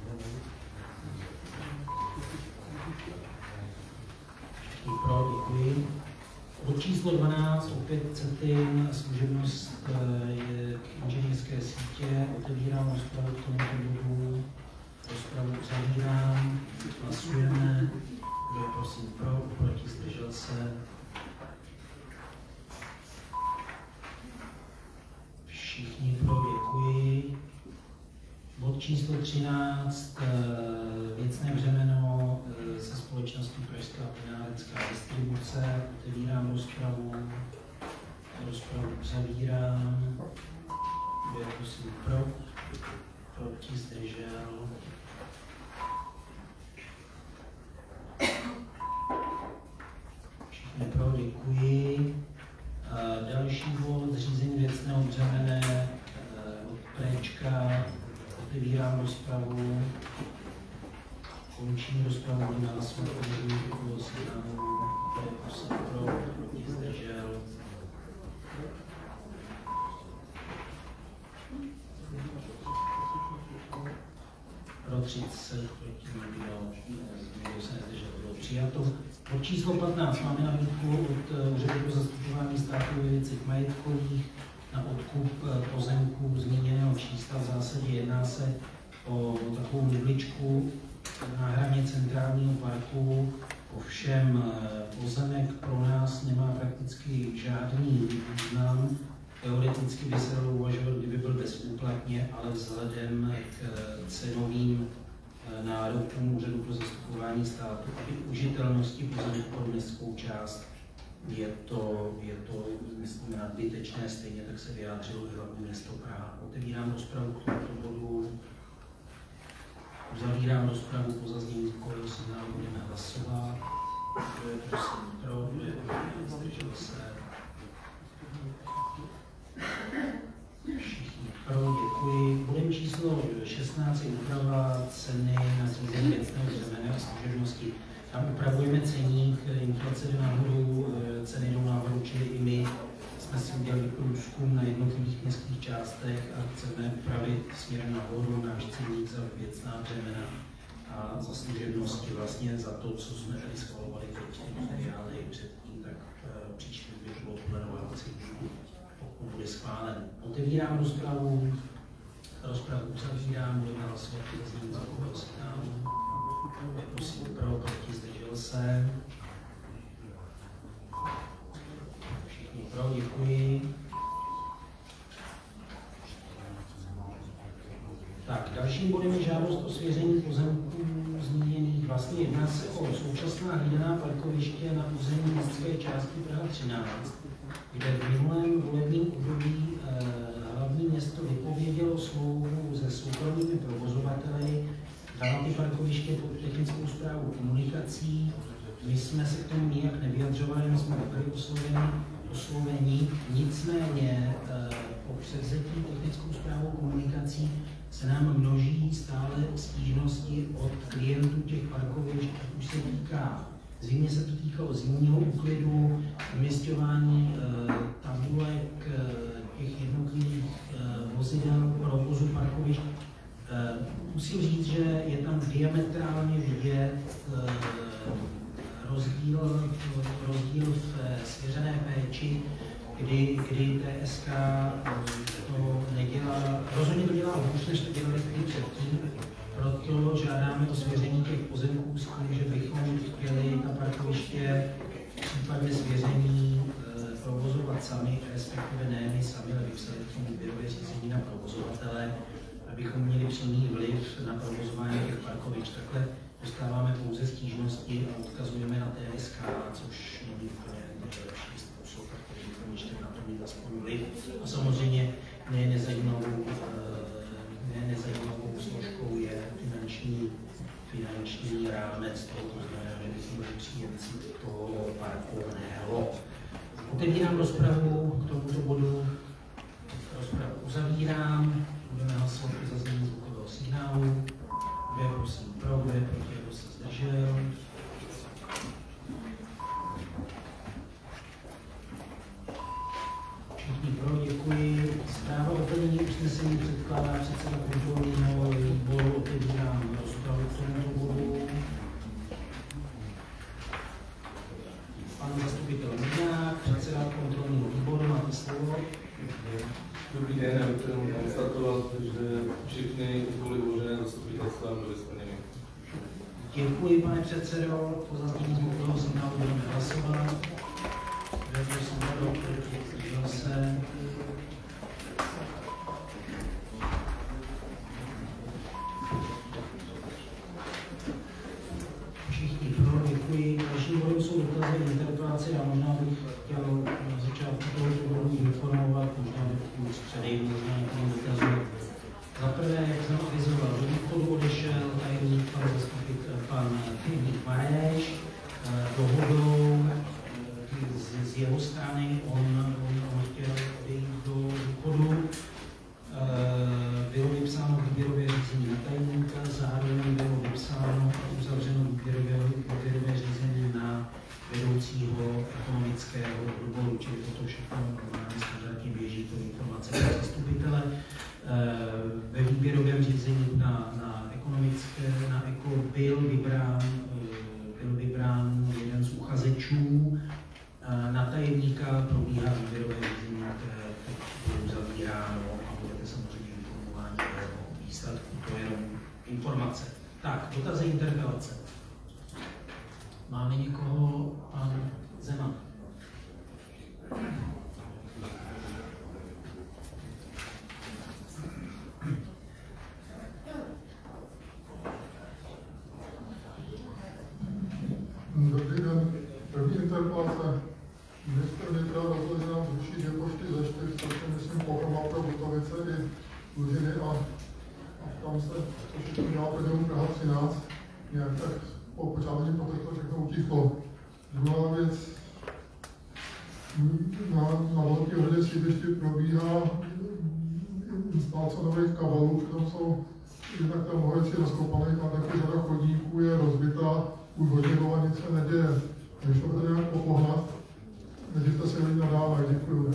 Všichni pro, děkuji. Bod číslo dvanáct, opět Cetin, služebnost je k inženýrské sítě. Otevírám rozpravu k tomuto bodu. Rozpravu uzavírám. Hlasujeme. Kdo je prosím pro, proti, zdržel se. Všichni pro, děkuji. Bod číslo třináct, věcné břemeno se společností Pražská plynárenská distribuce. Otevírám rozpravu. Rozpravu uzavírám. Kdo je prosím pro, proti, zdržel. Všichni pro, děkuji. Další bod, zřízení věcného břemene od Préčka. Otevírám rozpravu. Končím rozpravu, budeme hlasovat o zřízení věcného signálu. Kdo je prosím pro, proti, zdržel. Pro třicet, proti nikdo, nikdo se nezdržel, bylo přijato. Pod číslo patnáct máme nabídku od Úřadu pro zastupování státu ve věcech majetkových na odkup pozemků zmíněného čísla. V zásadě jedná se o takovou medličku na hraně centrálního parku. Ovšem pozemek pro nás nemá prakticky žádný význam. Teoreticky by se dalo uvažovat, kdyby byl bezúplatně, ale vzhledem k cenovým nárokům Úřadu pro zastupování státu a užitelnosti pozemku pro městskou část je to, je to myslím, nadbytečné, stejně tak se vyjádřilo i hlavní město Praha. Otevírám rozpravu k tomuto bodu. Uzavírám rozpravu po zaznění zvukového signálu, budeme hlasovat. Kdo je prosím pro, kdo je proti, zdržel se. Všichni pro, děkuji. Bodem číslo šestnáct je úprava ceny na zřízení věcného břemene a služebnosti. Tam upravujeme ceník, inflace jde nahoru, ceny jdou nahoru, čili i my jsme si udělali průzkum na jednotlivých městských částech a chceme upravit směrem nahoru náš ceník za věcná břemena a za služebnosti vlastně za to, co jsme tady schvalovali teď ty materiály předtím, tak příští by bylo podle nového ceníku, pokud bude schválen. Otevírám rozpravu, rozpravu uzavírám, budeme hlasovat o znění zvukového signálu. Prosím pro, proti, zdržel se. Všichni pro, děkuji. Dalším bodem je žádost o svěření pozemků zmíněných. Vlastně jedná se o současná hlídaná parkoviště na území městské části Praha třináct, kde v minulém volebním období eh, hlavní město vypovědělo smlouvu se soukromými provozovateli, dalo ty parkoviště pod technickou správu komunikací. My jsme se k tomu nijak nevyjadřovali, my jsme byli osloveni, osloveni. Nicméně eh, po převzetí technickou správou komunikací se nám množí stále stížnosti od klientů těch parkovišť, ať už se týká, zřejmě se to týkalo zimního úklidu, umisťování e, tabulek e, těch jednotlivých e, vozidel, provozu parkovišť. E, musím říct, že je tam diametrálně vidět e, rozdíl, rozdíl v e, svěřené péči, kdy, kdy T S K to nedělá, rozhodně to dělá hůř, než to dělali chvíli předtím, proto žádáme o svěření těch pozemků s tím, že bychom chtěli ta parkoviště případně svěření e, provozovat sami, respektive ne my sami, ale vypsali k tomu výběrové řízení na provozovatele, abychom měli přímý vliv na provozování těch parkovišť. Takhle dostáváme pouze stížnosti a odkazujeme na T S K, což není úplně nejlepší způsob, protože bychom ještě na to mít aspoň vliv. A samozřejmě ne nezajímavou, ne nezajímavou složkou je finanční, finanční rámec toho, to znamená, že bychom byli příjemci toho parkovného. Otevírám rozpravu k tomuto bodu. Rozpravu uzavírám. Budeme hlasovat o zaznění zvukového signálu. Kdo je prosím pro, kdo je proti, kdo se zdržel. Všichni pro, děkuji. Zpráva o plnění usnesení předkládá předseda kontrolního výboru. Otevírám rozpravu k tomuto bodu. Pan zastupitel Mudák, předseda kontrolního výboru, máte slovo. Dobrý den, já bych chtěl konstatovat, že všechny úkoly uložené zastupitelstvem byly splněny. Děkuji, pane předsedo. Po zaznění zvukového signálu budeme hlasovat. Kdo prosím pro, proti, zdržel se. Všichni pro, děkuji. Dalším bodem jsou dotazy interpelace. Já možná bych chtěl na začátku tohoto bodu informovat, možná bych předejdu možná některým dotazům. Za prvé, jak jsem avizoval, do východu odešel tajemník pan zastupitel, pan tajemník Mareš, dohodou z, z jeho strany, on, on, on chtěl odejít do východu. Bylo vypsáno výběrové řízení na tajemníka, zároveň bylo vypsáno a uzavřeno výběrové, výběrové řízení na vedoucího ekonomického odboru, čili toto všechno normálně standardně běží, to informace pro zastupitele. Ve výběrovém řízení na, na ekonomické, na eko byl vybrán, byl vybrán jeden z uchazečů. Na tajemníka probíhá výběrové řízení, které teď bude uzavíráno a budete samozřejmě informováni o výsledku. To je jenom informace. Tak, dotazy interpelace. Máme někoho? Pan Zeman. Dobrý den. První interpelace. Ministr vnitra rozhodl, že nám zruší dvě pošty ze čtyř, což je, myslím, Pohromávka, Butovice i Lužiny a, a tam se, což všechno dělá regionu Praha třináct, nějak tak po počátku poteklo všechno utichlo. Druhá věc, na, na velké hradě sídliště probíhá instalace nových kabelů, které jsou jednak tam mohlici rozkopané, tam taky řada chodníků je rozbitá, už hodně dlouho nic se neděje. Když to bude nějak popohnat, nedivte se lidi nadále, děkuju.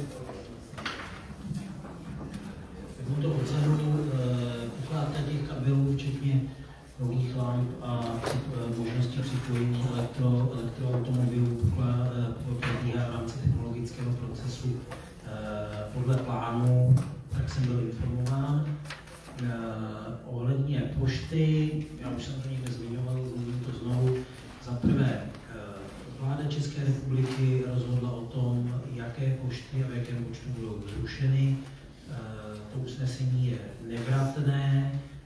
V tomto odzadu ukládka těch kabelů, včetně nových lamp a možnosti připojení elektro, elektroautomobilů probíhá v rámci technologického procesu podle plánu, tak jsem byl informován. Ohledně pošty, já už jsem to někde zmiňoval, zmíním to znovu. Za prvé, vláda České republiky rozhodla o tom, jaké pošty a v jakém počtu budou zrušeny. To usnesení je nevratné.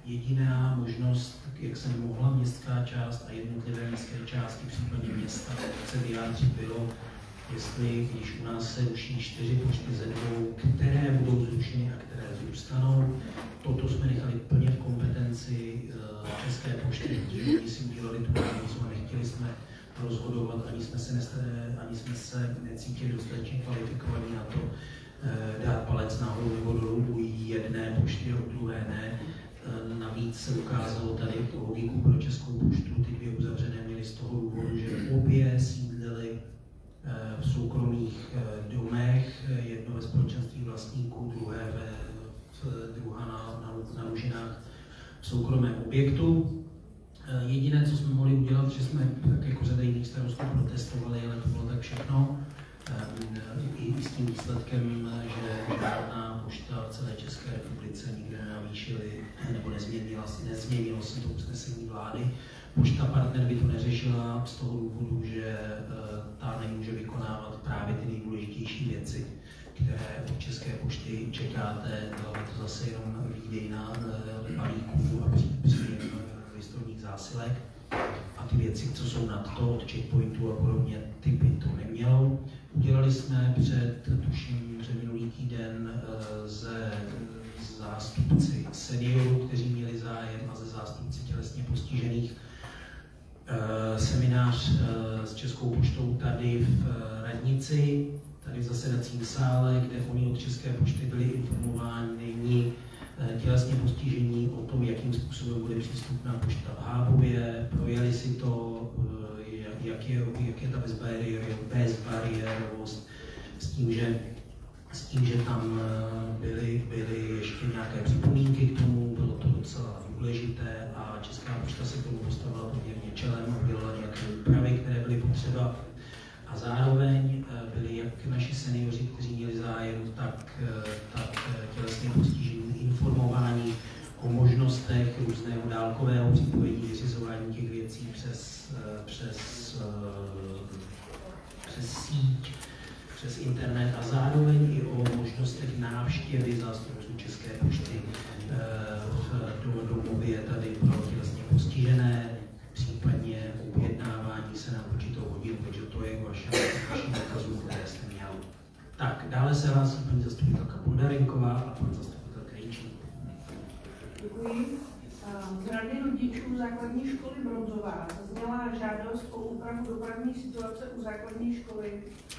jediná možnost, jak se mohla městská část a jednotlivé městské části, případně města, se vyjádřit, bylo, jestli, když u nás se ruší čtyři pošty ze dvou, které budou zrušeny a které zůstanou. Toto jsme nechali plně v kompetenci České pošty, protože oni si udělali tu analýzu a nechtěli jsme rozhodovat, ani jsme se, nestane, ani jsme se necítili dostatečně kvalifikovaní na to dát palec nahoru nebo dolů u jedné pošty a u druhé ne. Navíc se ukázalo tady tu logiku pro Českou poštu, ty dvě uzavřené měly z toho důvodu, že obě sídlily v soukromých domech, jedno ve společenství vlastníků, druhé ve, druhá na, na, na Lužinách v soukromém objektu. Jediné, co jsme mohli udělat, že jsme tak jako řada jiných starostů protestovali, ale to bylo tak všechno. I s tím výsledkem, že žádná pošta v celé České republice nikde nenavýšily nebo nezměnila, nezměnilo se to usnesení vlády. Pošta Partner by to neřešila z toho důvodu, že ta nemůže vykonávat právě ty nejdůležitější věci, které od České pošty čekáte. Bylo to zase jenom výdej na balíků a příjem listovních zásilek. A ty věci, co jsou nad to, od checkpointů a podobně, ty by to nemělo. Udělali jsme před, tuším, že minulý týden ze zástupci seniorů, kteří měli zájem, a ze zástupci tělesně postižených seminář s Českou poštou tady v Radnici, tady v zasedacím sále, kde oni od České pošty byli informováni tělesně postižení o tom, jakým způsobem bude přístupná pošta v Hábově, projeli si to, jak je, jak je ta bezbariérovost, s tím, že, s tím, že tam byly, byly ještě nějaké připomínky k tomu, bylo to docela důležité a Česká pošta se k tomu postavila poměrně čelem, udělala nějaké úpravy, které byly potřeba. A zároveň byli jak naši seniori, kteří měli zájem, tak, tak tělesně postižení informování o možnostech různého dálkového připojení, vyřizování těch věcí přes, přes, přes síť, přes internet a zároveň i o možnostech návštěvy zástupců České pošty v domově tady pro tělesně postižené, případně objednávání se na určitou hodinu, takže to je vaše vaším dotazů, které jste měl. Tak, dále se hlásí paní zastupitelka Bondarenková a pan zastupitel Krejčí. Děkuji. Z Rady rodičů základní školy Bronzová zazněla žádost o úpravu dopravní situace u základní školy,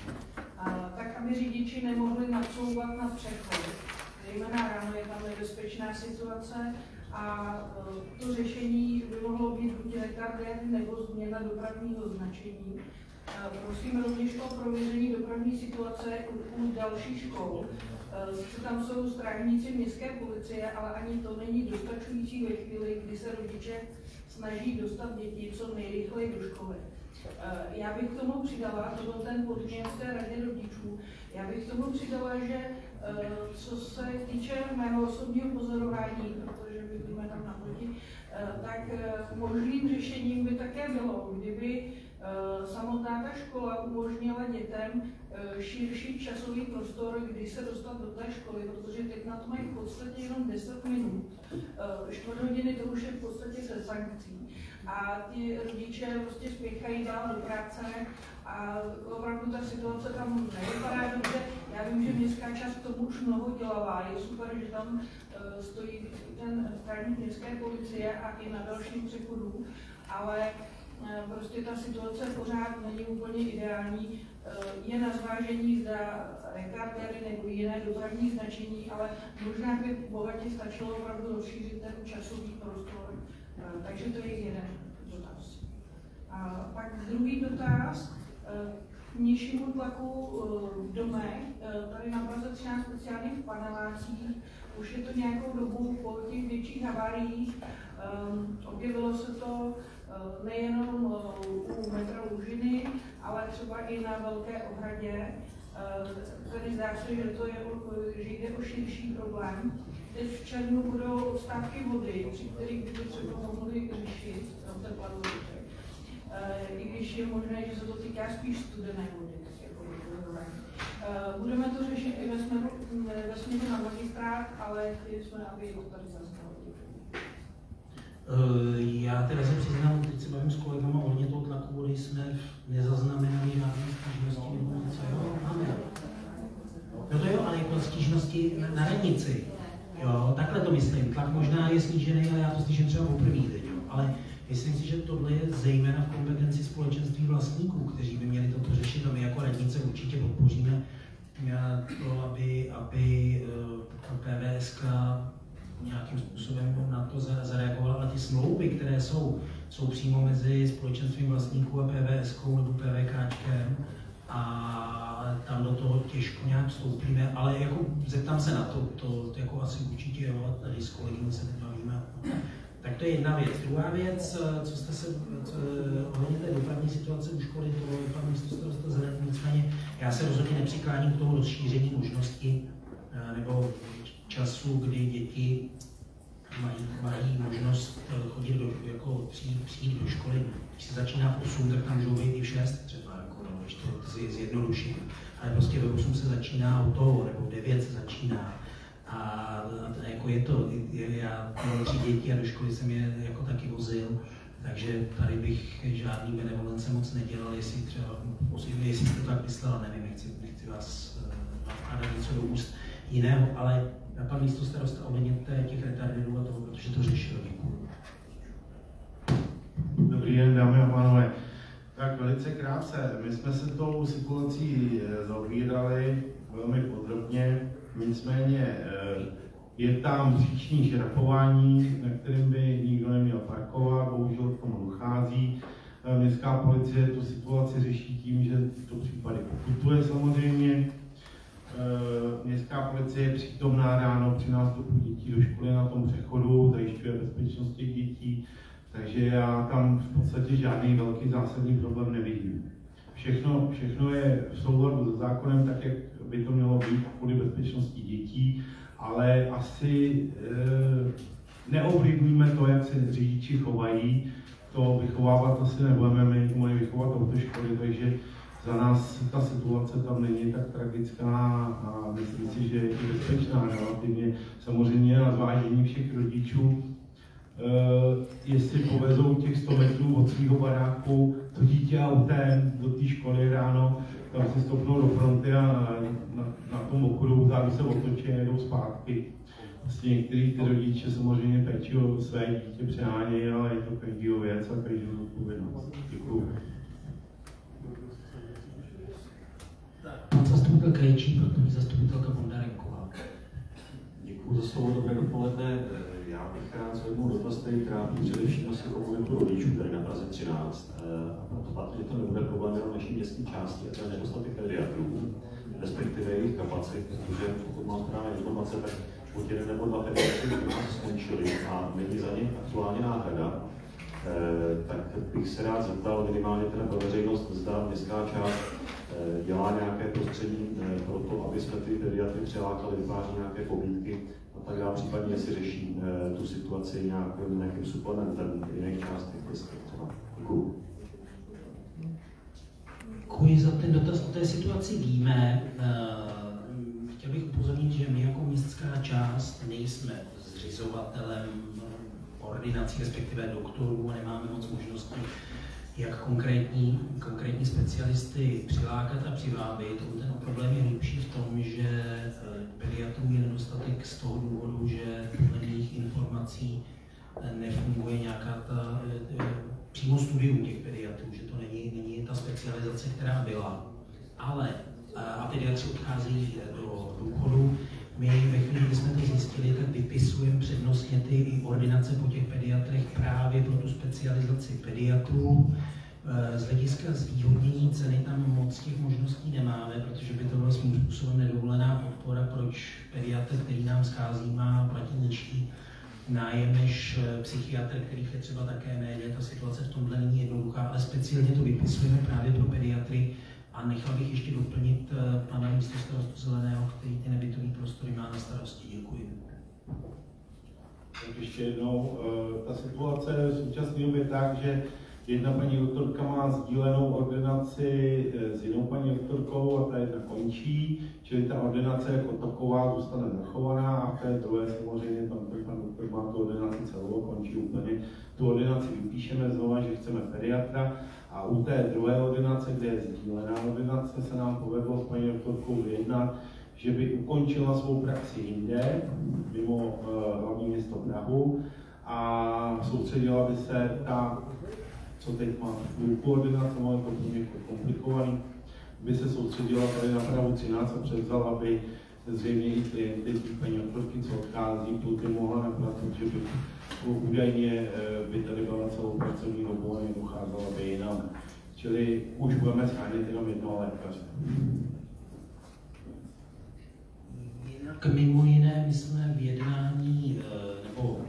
tak aby řidiči nemohli nadsouvat na přechod. Zejména ráno je tam nebezpečná situace a to řešení by mohlo být buď retardér nebo změna dopravního značení. Prosím rovněž o prověření dopravní situace u dalších škol. Tam jsou strážníci městské policie, ale ani to není dostačující ve chvíli, kdy se rodiče snaží dostat děti co nejrychleji do školy. Já bych k tomu přidala, to byl ten podnět z té radě rodičů, já bych k tomu přidala, že co se týče mého osobního pozorování, protože bydlíme tam naproti, tak možným řešením by také bylo, kdyby samotná ta škola umožnila dětem širší časový prostor, kdy se dostat do té školy, protože teď na to mají v podstatě jenom deset minut. Čtvrt hodiny to už je v podstatě se sankcí. A ti rodiče prostě spěchají dál do práce a opravdu ta situace tam nevypadá dobře. Já vím, že městská část k tomu už mnoho dělala. Je super, že tam stojí ten strážník městské policie a i na dalším přechodu, ale prostě ta situace pořád není úplně ideální. Je na zvážení, zda retardéry nebo jiné dopravní značení, ale možná by bohatě stačilo opravdu rozšířit ten časový prostor. Takže to je jeden dotaz. A pak druhý dotaz. K nižšímu tlaku v domech, tady na Praze třináct speciálních panelácích, už je to nějakou dobu po těch větších haváriích. Objevilo se to nejenom u metra Lužiny, ale třeba i na Velké Ohradě. Tady zdá se, že, to je, že jde o širší problém. Teď v červnu budou odstávky vody, při kterých by třeba mohli řešit teplovodíček. I když je možné, že se to týká spíš studené vody. Budeme to řešit i ve směru, ve směru na magistrát, ale chtěli jsme, aby to tady zaznělo. Já teda se přiznám, teď se bavím s kolegama ohledně toho tlaku vody, jsme nezaznamenali žádné stížnosti nebo něco, jo, máme. No to jo, ale jako stížnosti na, na radnici, jo, takhle to myslím, tlak možná je snížený, ale já to slyším třeba poprvé teď, jo, ale myslím si, že tohle je zejména v kompetenci společenství vlastníků, kteří by měli toto řešit a my jako radnice určitě podpoříme to, aby, aby P V S K nějakým způsobem na to zareagovala, ale ty smlouvy, které jsou, jsou přímo mezi společenstvím vlastníků a P V S Kou nebo PVKčkem a tam do toho těžko nějak vstoupíme, ale jako zeptám se na to, to, to jako asi určitě jo, tady s kolegy se teď bavíme. Tak to je jedna věc. Druhá věc, co jste se ohledně té dopravní situace u školy, to pan místostarosty zvedl, nicméně já se rozhodně nepřikláním k tomu rozšíření možnosti nebo času, kdy děti mají, mají možnost chodit do, jako přijít, přijít do školy. Když se začíná v osm, tak tam můžou být i v šest třeba, jako, no, když to zjednoduším. Ale prostě v osm se začíná auto, nebo v devět se začíná. A, a jako je to, je, já mám tři děti a do školy jsem je jako taky vozil, takže tady bych žádný benevolence moc nedělal, jestli třeba, jestli jste to tak myslela, nevím, nechci, nechci vás vkládat něco do úst jiného, ale pan místostarosta ohledně těch retardérů a toho, protože to řešil. Děkuji. Dobrý den, dámy a pánové. Tak velice krátce, my jsme se tou situací zaobírali velmi podrobně, nicméně je tam příční šrapování, na kterém by nikdo neměl parkovat, bohužel k tomu dochází. Městská policie tu situaci řeší tím, že tyto případy pokutuje samozřejmě. Městská policie je přítomná ráno při nástupu dětí do školy na tom přechodu, zajišťuje bezpečnost těch dětí, takže já tam v podstatě žádný velký zásadní problém nevidím. Všechno, všechno je v souladu se zákonem tak, jak by to mělo být kvůli bezpečnosti dětí, ale asi e, neovlivníme to, jak se řidiči chovají, to vychovávat asi nebudeme, my to mají vychovat autoškoly, takže za nás ta situace tam není tak tragická a myslím si, že je bezpečná relativně. Samozřejmě na zvážení všech rodičů, e, jestli povezou těch sto metrů od svého baráku to dítě autem do té školy ráno, tam si stopnou do fronty a na, na, na tom okruhu zároveň se otočí a jedou zpátky. Vlastně některý ty rodiče samozřejmě péči o své dítě přehánějí, ale je to každýho věc a každou odpovědnost. Děkuju. Pan zastupitel Krejčí, protože zastupitelka Bondarenková. Děkuji za slovo, dobré dopoledne. Já bych rád zvednul dotaz, který trápí především asi komunitu rodičů tady na Praze třináct. A proto patrně to nebude problém jenom naší městské části, a to je nedostatek pediatrů, respektive jejich kapacit, protože pokud mám správné informace, tak buď jeden nebo dva pediatry skončili a není za ně aktuálně náhrada. Tak bych se rád zeptal minimálně teda pro veřejnost, zda městská část dělá nějaké prostředí pro to, aby jsme ty pediatry přilákali, vytváří nějaké pobídky a tak dále, případně jestli řeší tu situaci nějakým, nějakým suplementem v jiných částech města třeba. Děkuju. Děkuji za ten dotaz. O té situaci víme. Chtěl bych upozornit, že my jako městská část nejsme zřizovatelem ordinací, respektive doktorů, a nemáme moc možností, jak konkrétní, konkrétní specialisty přilákat a přivábit. Ten problém je hlubší v tom, že pediatrů je nedostatek z toho důvodu, že podle mých informací nefunguje nějaká ta přímo studium těch pediatrů, že to není, není ta specializace, která byla. Ale a pediatři odcházejí do důchodu. My ve chvíli, kdy jsme to zjistili, tak vypisujeme přednostně ty ordinace po těch pediatrech právě pro tu specializaci pediatrů. Z hlediska zvýhodnění ceny tam moc těch možností nemáme, protože by to bylo svým způsobem nedovolená podpora, proč pediatr, který nám schází, má platit nižší nájem než psychiatr, kterých je třeba také méně. Ta situace v tomhle není jednoduchá, ale speciálně to vypisujeme právě pro pediatry. A nechal bych ještě doplnit pana místostarostu Zeleného, který ty nebytový prostory má na starosti. Děkuji. Tak ještě jednou, ta situace v současné době je tak, že Jedna paní doktorka má sdílenou ordinaci s jinou paní doktorkou a ta jedna končí, čili ta ordinace jako taková zůstane zachovaná a v té druhé samozřejmě pan, pan doktor má tu ordinaci celou, končí úplně. Tu ordinaci vypíšeme znova, že chceme pediatra a u té druhé ordinace, kde je sdílená ordinace, se nám povedlo s paní doktorkou vyjednat, že by ukončila svou praxi jinde, mimo uh, hlavní město Prahu a soustředila by se ta, co teď má půlku ordinace, ale to je komplikovaný, by se soustředila tady na Prahu třináct a převzala by zřejmě i klienty, ty paní doktorky, co odchází, tu by mohla nabrat, že by údajně by tady byla celou pracovní dobu a nedocházela by jinam. Čili už budeme schánět jenom jednoho lékaře. Jinak mimo jiné, my jsme v jednání, nebo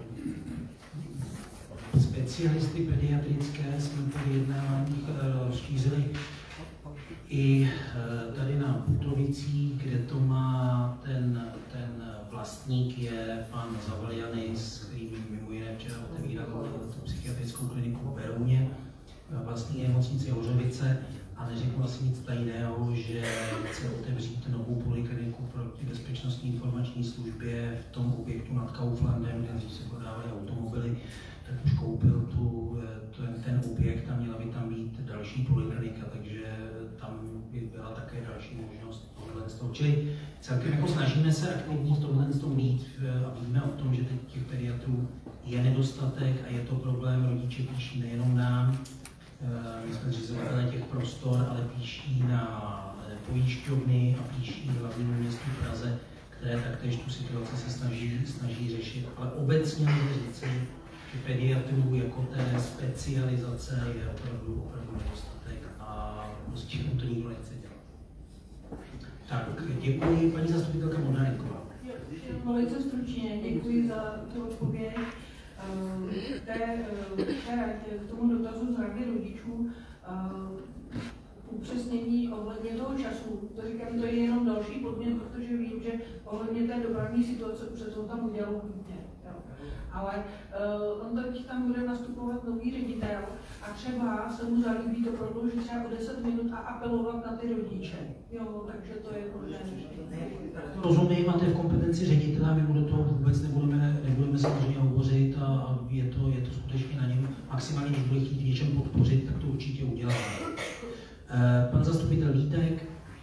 specialisty pediatrické jsme po jednáních rozšířili i tady na Putrovicích, kde to má ten, ten vlastník je pan Zavalianis, který mimo jiné včera otevíral tu psychiatrickou kliniku v Berouně, vlastní nemocnici Hořovice a neřekl asi nic tajného, že chce otevřít novou polikliniku proti bezpečnostní informační službě v tom objektu nad Kauflandem, kde se prodávají automobily, tak už koupil tu, ten, ten objekt a měla by tam být další poliklinika, takže tam by byla také další možnost tohle z toho. Čili celkem jako snažíme se aktivně v tomhle z toho být a víme o tom, že teď těch pediatrů je nedostatek a je to problém, rodiče píší nejenom nám, my jsme zřizovatelé těch prostor, ale píší na pojišťovny a píší hlavnímu městu Praze, které taktéž tu situaci se snaží, snaží řešit. Ale obecně můžu říct, že pediatrů jako té specializace je opravdu, opravdu nedostatek a prostě to nikdo nechce dělat. Tak, děkuji, paní zastupitelka Moderníková. Velice stručně, děkuji za tu odpověď. K tomu dotazu z rady rodičů, upřesnění ohledně toho času. To říkám, to je jenom další podmět, protože vím, že ohledně té dopravní situace už se to tam udělalo hodně. Ale uh, on teď tam bude nastupovat nový ředitel a třeba se mu zalíbí to prodloužit třeba o deset minut a apelovat na ty rodiče. Jo, takže to je možné řešení. Rozumím, máte v kompetenci ředitele, my mu do toho vůbec nebudeme, nebudeme samozřejmě hovořit a, a je, to, je to skutečně na něm. Maximálně, když bude chtít něčem podpořit, tak to určitě uděláme. Uh, pan zastupitel Vítek.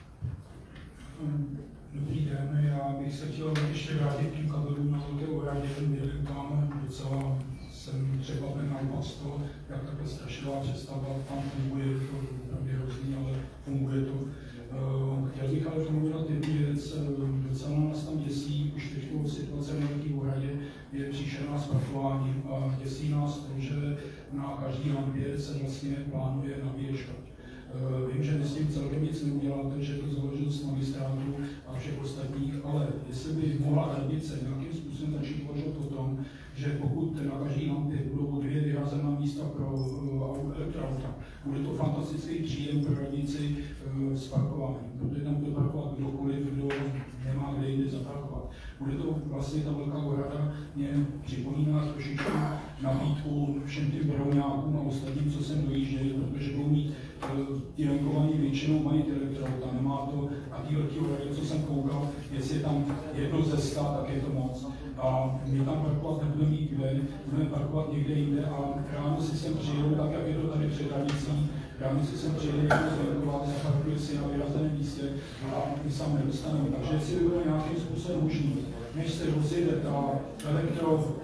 Dobrý den, já bych se chtěl ještě vrátit k těm kabelům na Velké Ohradě, bydlím tam docela, jsem překvapen naopak z toho, jak takhle strašivá přestavba tam funguje, to opravdu hrozný, ale funguje to. Uh, chtěl bych ale promluvit jednu věc, docela nás tam děsí, už teď situace na Velké Ohradě je příšerná s parkováním a děsí nás to, že na každý lampě se vlastně plánuje nabíječka. Vím, že s tím celkem nic neuděláte, že to záležitost magistrátu a všech ostatních, ale jestli by mohla radnice nějakým způsobem začít uvažovat o tom, že pokud na každé lampě budou dvě vyhrazená místa pro uh, elektroauta, bude to fantastický příjem pro radnici uh, s parkováním, protože tam bude parkovat kdokoliv, kdo nemá kde jinde zaparkovat. Bude to vlastně ta Velká Ohrada mě připomíná trošičku nabídku všem těm Berouňákům a ostatním, co sem dojíždějí, protože budou mít ti rankovaní většinou mají ty elektroauta, nemá to a ty velký Ohrady, co jsem koukal, jestli je tam jedno ze sta, tak je to moc. A my tam parkovat nebudeme mít kde, budeme parkovat někde jinde a ráno si sem přijedou, tak jak je to tady před radnicí, ráno si sem přijede někdo z Venkova, zaparkuje si na vyhrazeném místě a my sami nedostaneme. Takže jestli by bylo nějakým způsobem možný, než se rozjede ta elektro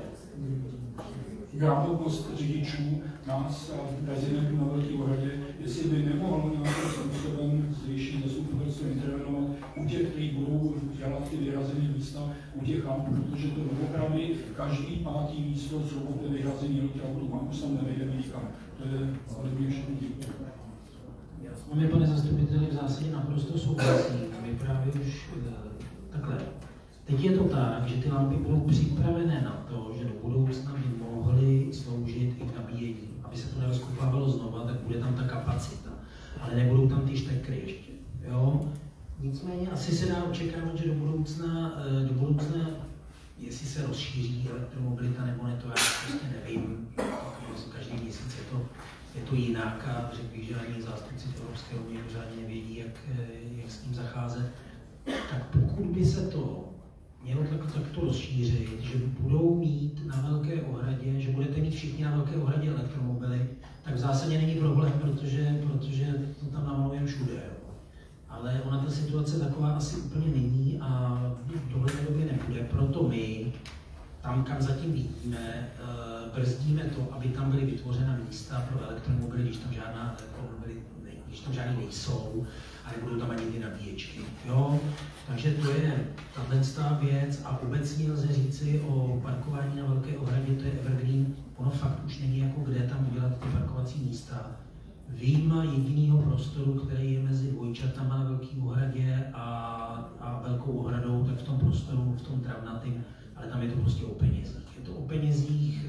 gramotnost řidičů, nás a prezidentů na Velké Ohradě, jestli by nemohlo nějakým způsobem z vyšší zastupitelstvo intervenovat u těch, kteří budou dělat ty vyhrazené místa u těch aut, protože to opravdu každý pátý místo jsou opět vyhrazené elektroautom a už tam nevejdeme nikam. To je ale mě všechno díky. Já s vámi, pane zastupiteli, v zásadě naprosto souhlasím. My právě už takhle. Teď je to tak, že ty lampy budou připravené na to, že do budoucna by mohly sloužit i k nabíjení. Aby se to nerozkopávalo znova, tak bude tam ta kapacita. Ale nebudou tam ty štekry ještě. Jo? Nicméně asi se dá očekávat, že do budoucna, do budoucna jestli se rozšíří elektromobilita nebo ne, to já prostě nevím. Každý měsíc je to je to jinak a řekl bych, že ani zástupci v Evropské unie pořádně nevědí, jak, jak s tím zacházet. Tak pokud by se to mělo tak, tak to rozšířit, že budou mít na Velké Ohradě, že budete mít všichni na Velké Ohradě elektromobily, tak v zásadě není problém, protože, protože to tam namalujeme všude. Jo. Ale ona ta situace taková asi úplně není a v dohledné době nebude. Proto my, tam, kam zatím vidíme, brzdíme to, aby tam byly vytvořena místa pro elektromobily, když tam žádná elektromobily, když tam žádný nejsou a nebudou tam ani ty nabíječky. Jo? Takže to je tato věc a obecně lze říci o parkování na Velké Ohradě, to je evergreen, ono fakt už není jako kde tam udělat ty parkovací místa. Vyjma jediného prostoru, který je mezi dvojčatama na Velké Ohradě a, a Velkou Ohradou, tak v tom prostoru, v tom travnatým, ale tam je to prostě o penězích. Je to o penězích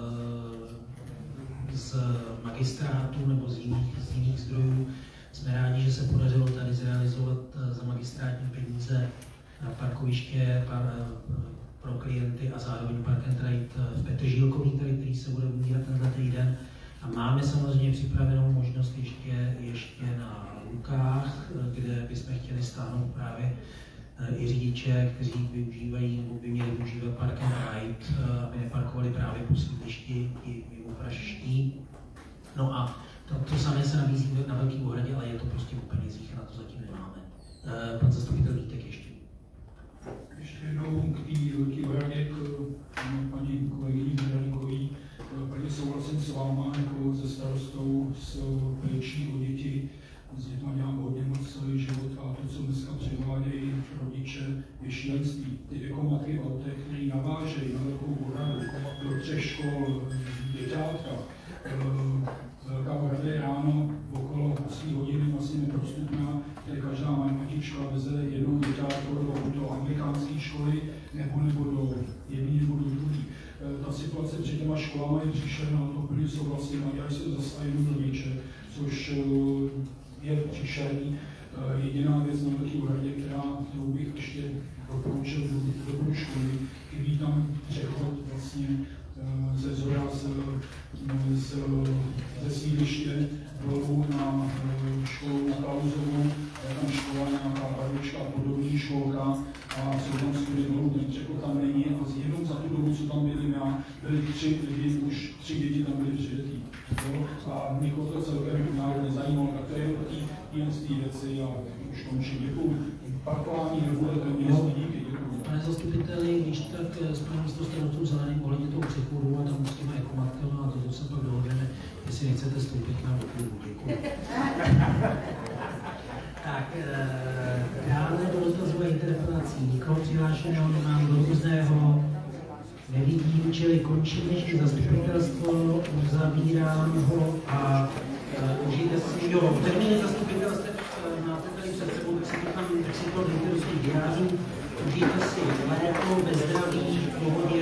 e, z magistrátu nebo z jiných, z jiných zdrojů. Jsme rádi, že se podařilo tady zrealizovat za magistrátní peníze na parkoviště par, pro klienty a zároveň park and ride v Petržílkový, tady, který se bude umírat tenhle týden. A máme samozřejmě připravenou možnost ještě, ještě na Lukách, kde bychom chtěli stáhnout právě i řidiče, kteří využívají nebo by měli využívat park and ride, aby neparkovali právě po sídlišti i mimo pražští. No a to, to samé se nabízí na Velké Ohradě, ale je to prostě o penězích a na to zatím nemáme. Pan zastupitel Vítek ještě. Ještě jednou k té Velké Ohradě, k paní kolegyni Zbraníkový. Plně souhlasím s váma jako se starostou s péčí o děti. S dětmi dělám hodně moc celý život a to, co dneska předvádějí rodiče, je šílenství. Ty ekomatky v autech, které navážejí na Velkou Ohradu do třech škol děťátka. Velká Ohrada je ráno okolo osm hodiny vlastně neprostupná, kde každá matička veze jednou děťátko do, do anglikánské školy nebo, nebo do jedné nebo do druhé. Ta situace před těma školama je příšerná, to plně souhlasím a dělají se to zase jenom rodiče, což je příšerný. Jediná věc na Velké Ohradě, která kterou bych ještě doporučil do dobrou školy, chybí tam přechod vlastně ze zhora z, z, ze sídliště dolů na školu na Klauzovou, je tam škola nějaká barvička a podobný školka a jsou tam studie dolů, ten přechod tam není a jenom za tu dobu, co tam byli já, byli tři lidi, už tři děti tam byly přijetý. A nikoho to celkem národ nezajímalo, tak to je pro ty ty věci a už končím. Děkuju. Parkování nebude, to město díky, děkuju. Pane zastupiteli, když tak s panem místostarostou Zeleným ohledně toho přechodu a tam s těma ekomatkama a to se pak dohodneme, jestli nechcete stoupit na okruhu. Děkuju. Tak, dále do dotazové interpelací. Nikoho přihlášeného nemám do různého. Nevidím, čili končím dnešní zastupitelstvo, uzavírám ho a uh, užijte si, jo, termíny zastupitelstv máte tady před sebou, tak si to tam, tak si to dejte do svých diářů, užijte si léto, ve zdraví, v pohodě,